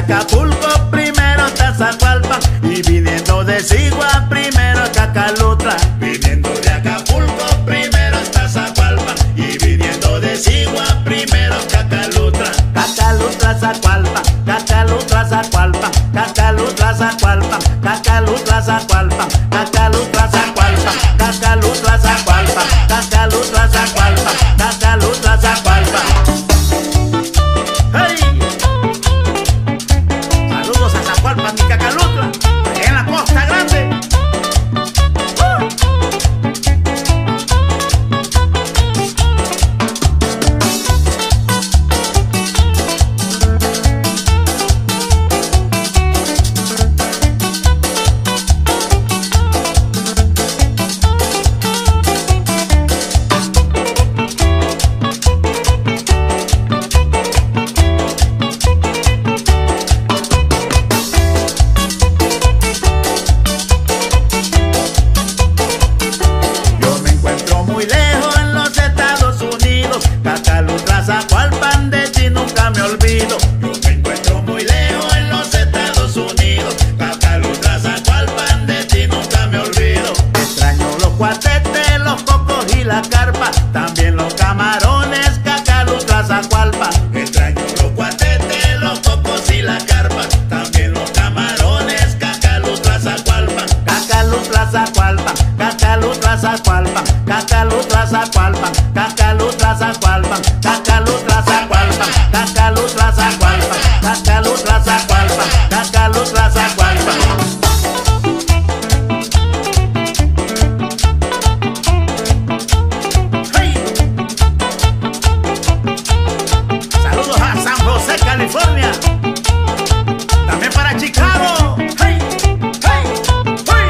Speaker 4: Acapulco primero está Zacualpan y viniendo de Sigua primero Cacalutra. Viniendo de Acapulco primero está Zacualpan y viniendo de Sigua primero Cacalutra. Cacalutra, Zacualpan, Cacalutra, Zacualpan, Cacalutra, Zacualpan, Cacalutra, Zacualpan, Cacalutra, Zacualpan, Cacalutra, Zacualpan, Cacalutra, Zacualpan, Cacalutra, Zacualpan. ¡Hey! Saludos a Zacualpan y Cacalutra, allá en la Costa Grande. Zacualpan, de ti nunca me olvido. Yo me encuentro muy lejos en los Estados Unidos. Cacalutra, Zacualpan, de ti nunca me olvido. Extraño los cuatetes, los cocos y la carpa, también los camarones, Cacalutra, Zacualpan. Extraño los cuatetes, los cocos y la carpa, también los camarones, Cacalutra, Zacualpan. Cacalutra, Zacualpan, Cacalutra, Zacualpan, Cacalutra, Zacualpan, Cacalutra, Zacualpan, Cacalutra, Zacualpan, Cacalutra, Zacualpan, Cacalutra, Zacualpan, Cacalutra, Zacualpan. ¡Hey! Saludos a San José, California. También para Chicago. ¡Hey! ¡Hey! ¡Hey!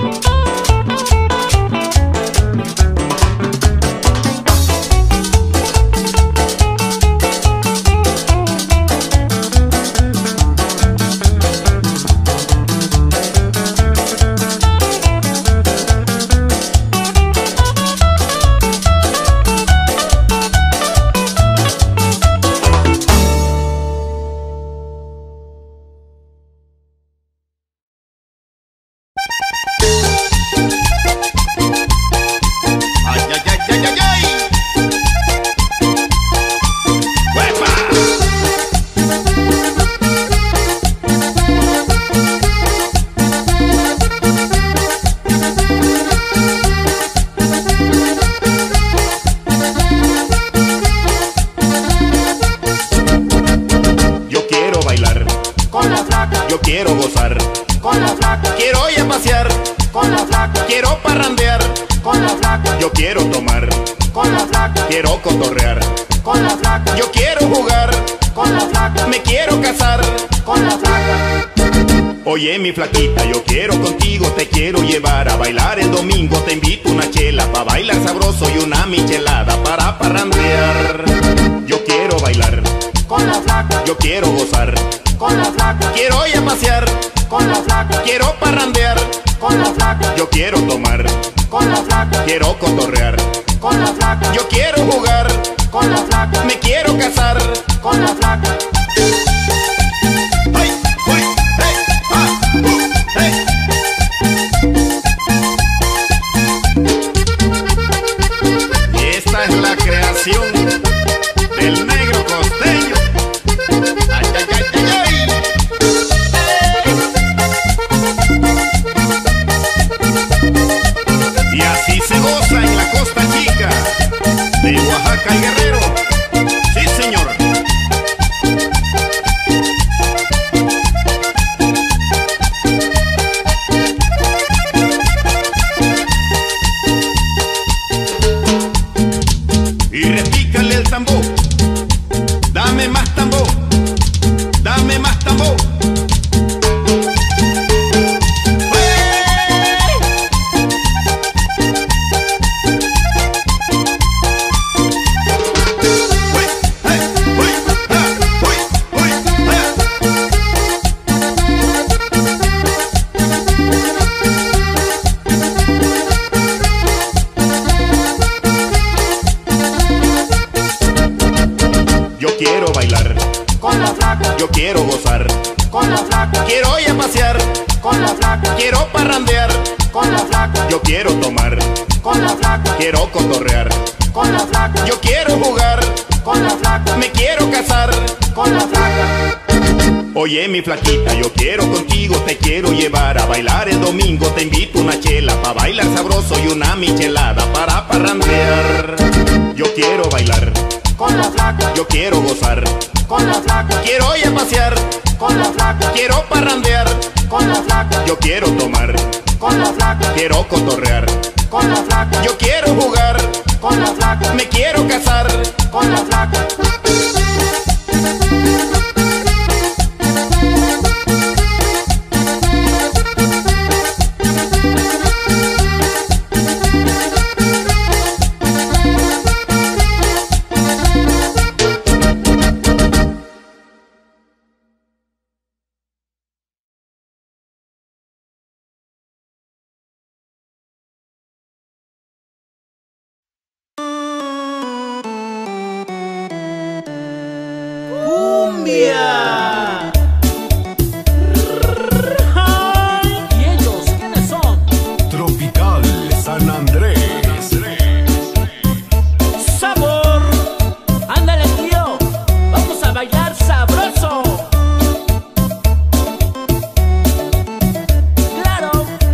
Speaker 5: Yo quiero gozar con la flaca. Quiero ir a pasear con la flaca. Quiero parrandear con la flaca. Yo quiero tomar con la flaca. Quiero cotorrear con la flaca. Yo quiero jugar con la flaca. Me quiero casar con la flaca. Oye mi flaquita, yo quiero contigo, te quiero llevar a bailar el domingo. Te invito una chela pa' bailar sabroso y una michelada para parrandear. Yo quiero bailar con la flaca. Yo quiero gozar con la flaca. Quiero ir a pasear con la flaca. Quiero parrandear con la flaca. Yo quiero tomar con la flaca. Quiero cotorrear con la flaca. Yo quiero jugar con la flaca. Me quiero casar con la flaca. Esta es la creación del negro costeño. Ay, ay, ay, ay, ay. Y así se goza en la Costa Chica de Oaxaca y Guerrero. Sí, señor. yo quiero gozar
Speaker 13: con la flaca,
Speaker 5: quiero ir a pasear
Speaker 13: con la flaca,
Speaker 5: quiero parrandear
Speaker 13: con la flaca,
Speaker 5: yo quiero tomar
Speaker 13: con la flaca,
Speaker 5: quiero cotorrear
Speaker 13: con la flaca,
Speaker 5: yo quiero jugar
Speaker 13: con la flaca,
Speaker 5: me quiero casar
Speaker 13: con la flaca.
Speaker 5: Oye mi flaquita, yo quiero contigo, te quiero llevar a bailar el domingo, te invito una chela pa' bailar sabroso y una michelada para parrandear. Yo quiero bailar
Speaker 13: con la flaca,
Speaker 5: yo quiero gozar
Speaker 13: con la flaca,
Speaker 5: quiero ir a pasear
Speaker 13: con la flaca,
Speaker 5: quiero parrandear
Speaker 13: con la flaca,
Speaker 5: yo quiero tomar
Speaker 13: con la flaca,
Speaker 5: quiero cotorrear
Speaker 13: con la flaca,
Speaker 5: yo quiero jugar
Speaker 13: con la flaca,
Speaker 5: me quiero casar
Speaker 13: con la flaca.
Speaker 12: ¡Cumbia! ¿Y ellos quiénes son?
Speaker 7: Tropical San Andrés.
Speaker 12: ¡Sabor! ¡Ándale, tío! ¡Vamos a bailar sabroso! ¡Claro!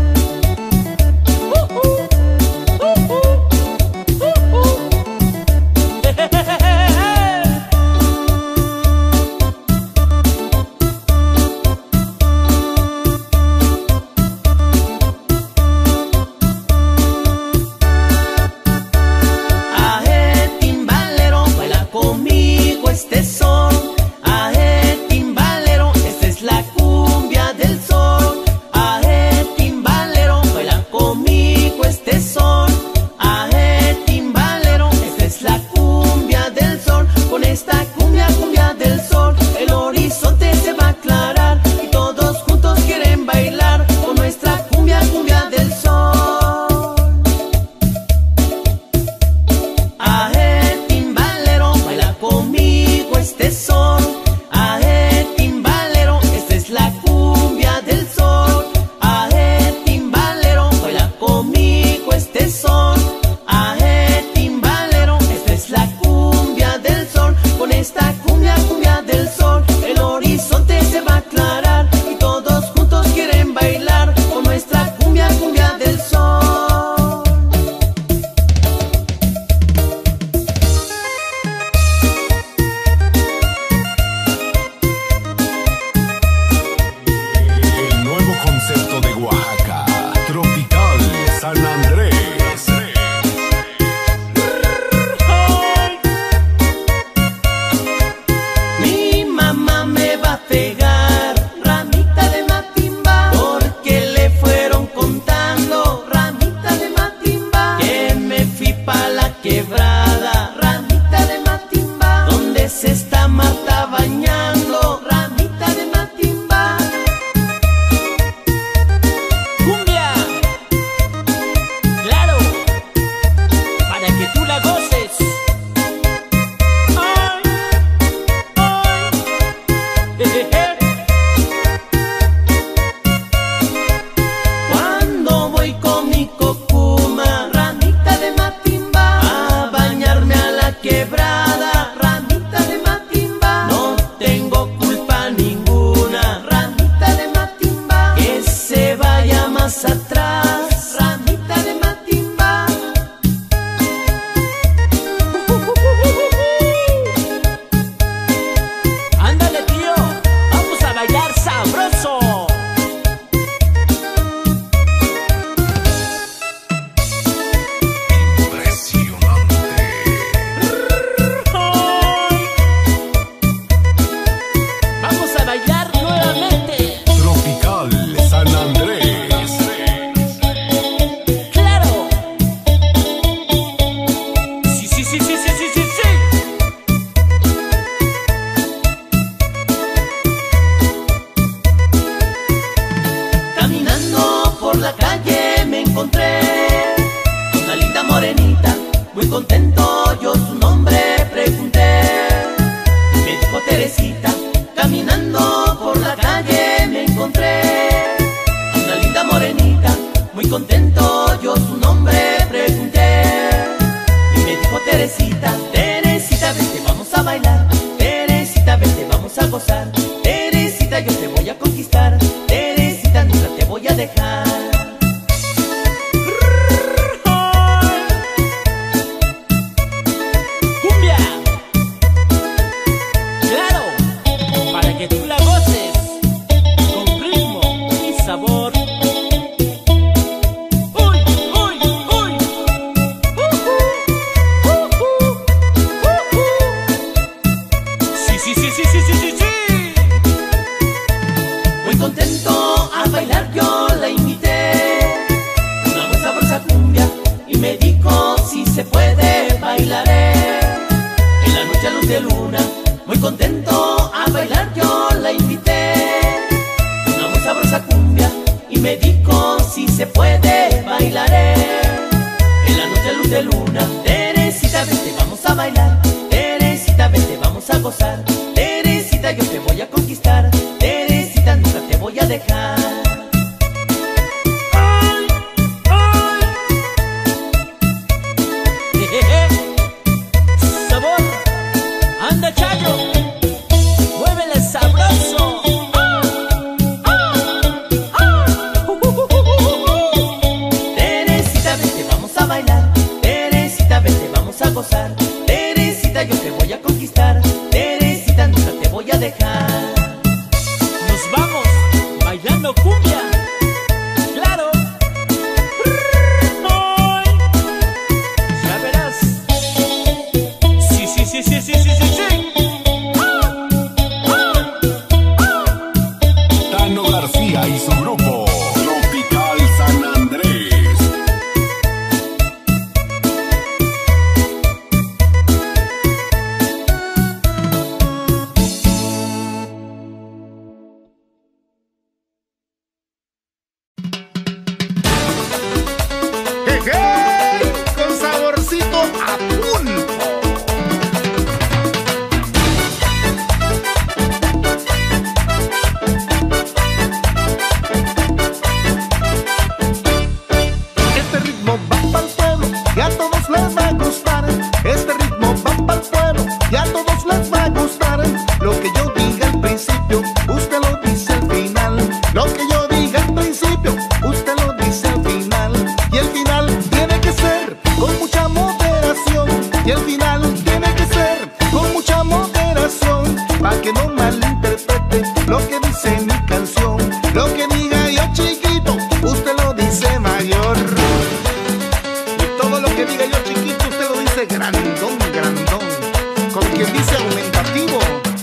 Speaker 12: ¡Uh, uh! ¡Uh, uh! ¡Uh, uh!
Speaker 1: Aje, timbalero, baila conmigo este son. Aje, timbalero, esta es la cumbia del sol. Aje, timbalero, baila conmigo este son. Aje, timbalero, esta es la cumbia del sol. Con esta cumbia, cumbia del sol, el horizonte se va a aclarar y todos juntos quieren bailar con nuestra cumbia, cumbia del sol. Aje, timbalero, baila conmigo este son. Aje, timbalero, esta es la cumbia del sol. Aje, timbalero, baila conmigo este son. Aje, timbalero, esta es la cumbia del sol. Con esta cumbia, cumbia del sol, el horizonte se va a aclarar y todos juntos quieren bailar con nuestra cumbia, cumbia del sol.
Speaker 7: El nuevo concepto de Oaxaca. Tropical San Andrés.
Speaker 1: Mi mamá me va a pegar ramita de matimba, porque le fueron contando ramita de matimba, que me fui pa' la quebrada, ramita de matimba, donde se está Marta bañando, ramita de matimba.
Speaker 12: ¡Cumbia! ¡Claro! Para que tú la goces. ¡Ay! ¡Ay! ¡Jejeje!
Speaker 1: Cuando voy con mi cocuma, ramita de matimba, a bañarme a la quebrada, ramita de matimba, no tengo culpa ninguna, ramita de matimba, que se vaya más atrás, ramita de matimba.
Speaker 12: ¡Ándale, tío! ¡Vamos a bailar sabroso! ¡Vamos a bailar nuevamente!
Speaker 7: Tropical San Andrés.
Speaker 12: ¡Claro! ¡Sí, sí, sí, sí, sí, sí, sí, sí!
Speaker 1: Caminando por la calle me encontré una linda morenita, muy contento yo su nombre pregunté. Me dijo Teresita, caminando caminando por la calle me encontré a una linda morenita, muy contento yo su nombre pregunté. Y me dijo Teresita, Teresita, vente, vamos a bailar. Teresita, vente, vamos a gozar. Teresita, yo te voy a conquistar. Teresita, nunca te voy a dejar.
Speaker 8: Que tú la goces con ritmo y sabor. Uy, uy, uy. Uh, uh, uh, uh, uh, uh. Sí, sí, sí, sí, sí, sí, sí, sí.
Speaker 1: Muy contento a bailar yo la invité, una muy sabrosa cumbia, y me dijo si se puede bailaré. En la noche a luz de luna, muy contento a bailar yo la invité, una muy sabrosa cumbia, y me dijo si se puede bailaré. En la noche a luz de luna, Teresita, vente, vamos a bailar. Teresita, vente, vamos a gozar. Teresita, yo te voy a conquistar. Teresita, nunca te voy a dejar.
Speaker 8: Ay, ay. Jejeje. Sabor. Anda, Chayo. Muévele sabroso.
Speaker 1: Teresita, vente, vamos a bailar. Teresita, vente, vamos a gozar. Teresita, yo te voy a conquistar. Teresita, nunca te voy a dejar.
Speaker 8: Nos vamos bailando cumbia. Claro. Ay. Ya verás. Sí, sí, sí, sí, sí, sí, sí, sí.
Speaker 7: Tano García y su grupo Tropical San Andrés.
Speaker 5: ¡Jeje! Con saborcito a pulpo. Este ritmo va pa'l pueblo y a todos les va a gustar. Este ritmo va pa'l pueblo y a todos les va a gustar. Lo que yo diga al principio, usted lo dice al final. Lo que yo diga al principio, usted lo dice al final. Y el final tiene que ser con mucha moderación. Y el final tiene que ser con mucha moderación, para que no malinterprete lo que dice mi canción. Lo que diga yo chiquito, usted lo dice mayor. Y todo lo que diga yo chiquito, usted lo dice grandón, grandón. Como quien dice aumentativo.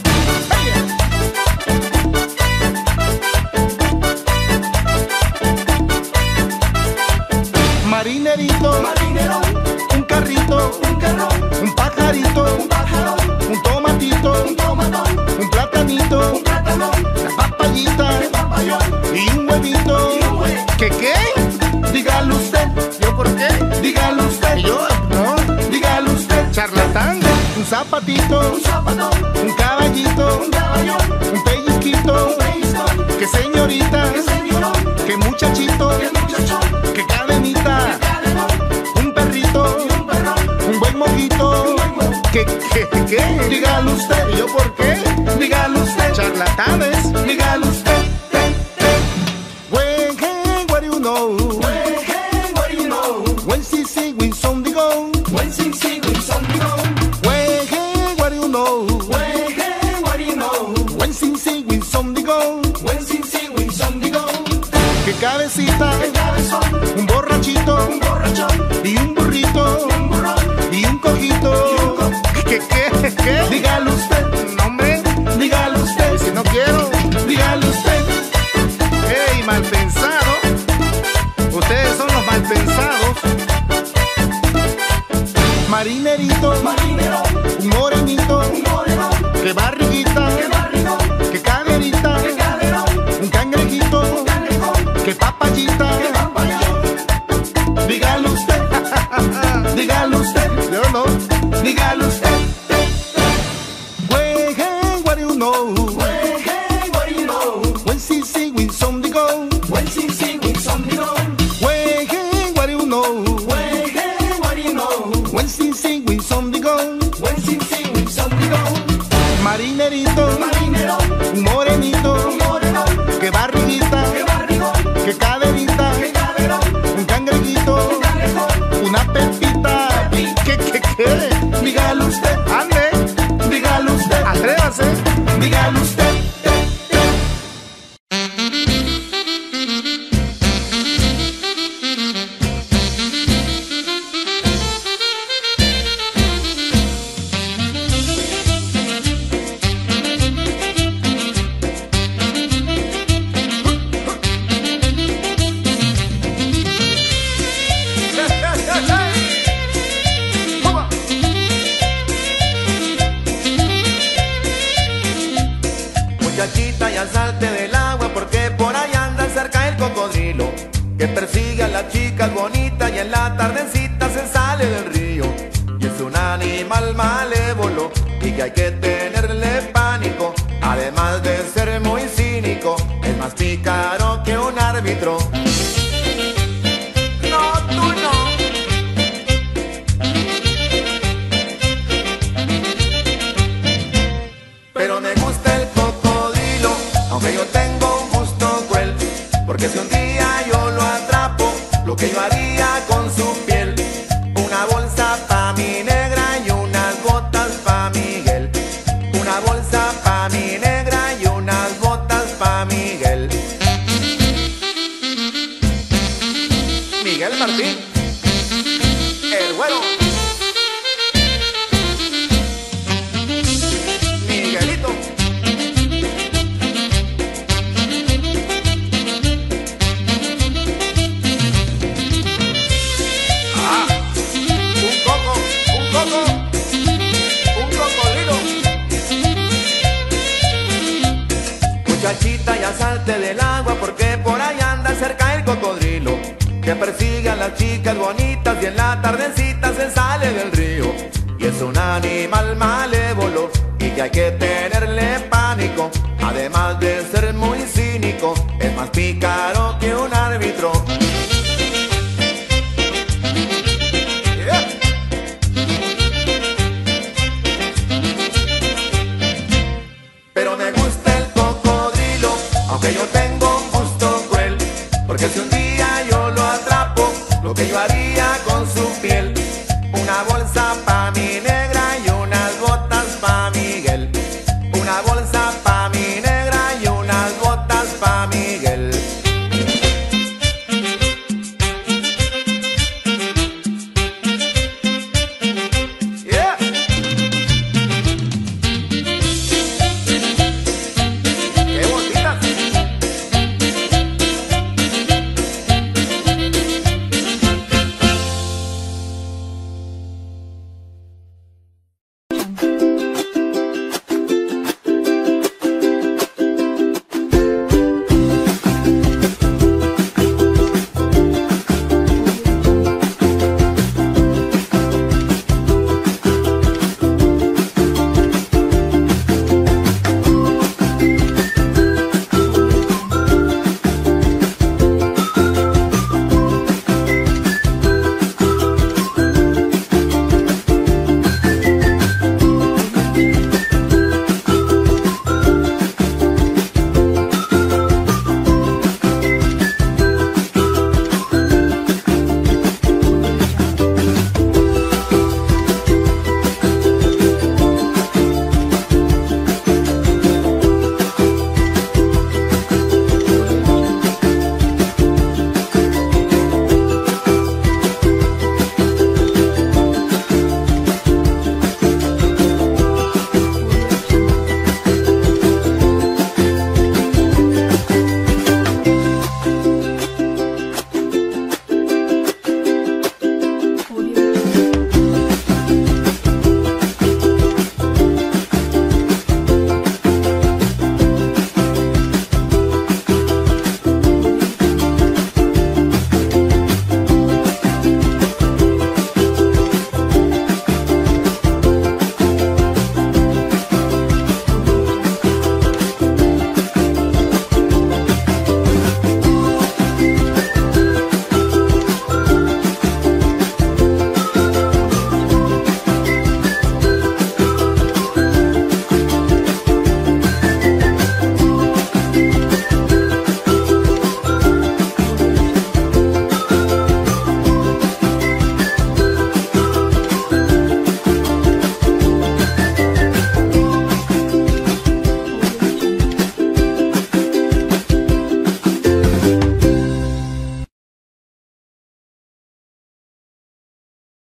Speaker 5: Marinerito,
Speaker 3: Marinero,
Speaker 5: un carrito,
Speaker 3: un carrón,
Speaker 5: un pajarito,
Speaker 3: un pajarón,
Speaker 5: un tomatito,
Speaker 3: un tomatón,
Speaker 5: un platanito,
Speaker 3: un plátano,
Speaker 5: una papayita
Speaker 3: un papayón
Speaker 5: y un huevito.
Speaker 3: y un huevo.
Speaker 5: ¿Qué qué? Dígalo usted. ¿Yo por qué? Dígalo usted. ¿Yo? No. Dígalo usted. Charlatán. Un zapatito,
Speaker 3: Un zapatón,
Speaker 5: un caballito,
Speaker 3: un caballón,
Speaker 5: un pellizquito.
Speaker 3: un pellizcón,
Speaker 5: Que señorita,
Speaker 3: que señorón,
Speaker 5: que muchachito,
Speaker 3: que muchachón,
Speaker 5: que cadenita,
Speaker 3: cadenón,
Speaker 5: un perrito,
Speaker 3: y un perrón,
Speaker 5: un buen mojito.
Speaker 3: un buen huevo.
Speaker 5: ¿Qué, qué, qué? Dígalo usted. ¿Y yo por qué? Dígalo usted. Charlatanes. Dígalo usted. When, hey, what do you know?
Speaker 3: Hey, hey, what do you know?
Speaker 5: When she sing with something go.
Speaker 3: When sing sing with something on.
Speaker 5: When, hey, what do you know?
Speaker 3: Hey, hey, what do you know?
Speaker 5: When sing sing with something go.
Speaker 3: When sing sing with something on.
Speaker 5: Que cabecita,
Speaker 3: El cabezón,
Speaker 5: un borrachito
Speaker 3: un borrachón,
Speaker 5: y un burrito
Speaker 3: un burrón,
Speaker 5: y un cojito. ¿Qué, qué, qué? Dígalo usted. No, hombre. Dígalo usted. Y si no quiero, dígalo usted. ¡Ey, mal pensado! Ustedes son los mal pensados. Marinerito,
Speaker 3: marinero,
Speaker 5: un morenito,
Speaker 3: un moreno,
Speaker 5: que barriguita,
Speaker 3: que barrigón,
Speaker 5: que caderita,
Speaker 3: que caderón,
Speaker 5: un cangrejito,
Speaker 3: un cangrejón,
Speaker 5: que papayita,
Speaker 3: que papayón,
Speaker 14: muchachita, ya salte del agua porque por ahí anda cerca el cocodrilo que persigue a las chicas bonitas y en la tardecita se sale del río. Y es un animal malévolo y que hay que tenerle pánico. Además de ser muy cínico, es más pícaro que un árbitro. No, tú no. Pero me gusta el cocodrilo, aunque yo tengo un gusto cruel, porque si un día yo lo atrapo, lo que yo haría con su piel, una bolsa pa' mi negra y unas botas pa' Miguel, una bolsa pa' mi negra y unas botas pa' Miguel. Miguel Martín, el güero. Miguelito. Ah, un coco, un coco, un cocodrilo. Muchachita, ya salte del agua porque por ahí anda cerca el cocodrilo que persigue a las chicas bonitas y en la tardecita se sale del río. Y es un animal malévolo y que hay que tenerle pánico. Además de ser muy cínico, es más pícaro que un árbitro. Yeah. Pero me gusta el cocodrilo, aunque yo tengo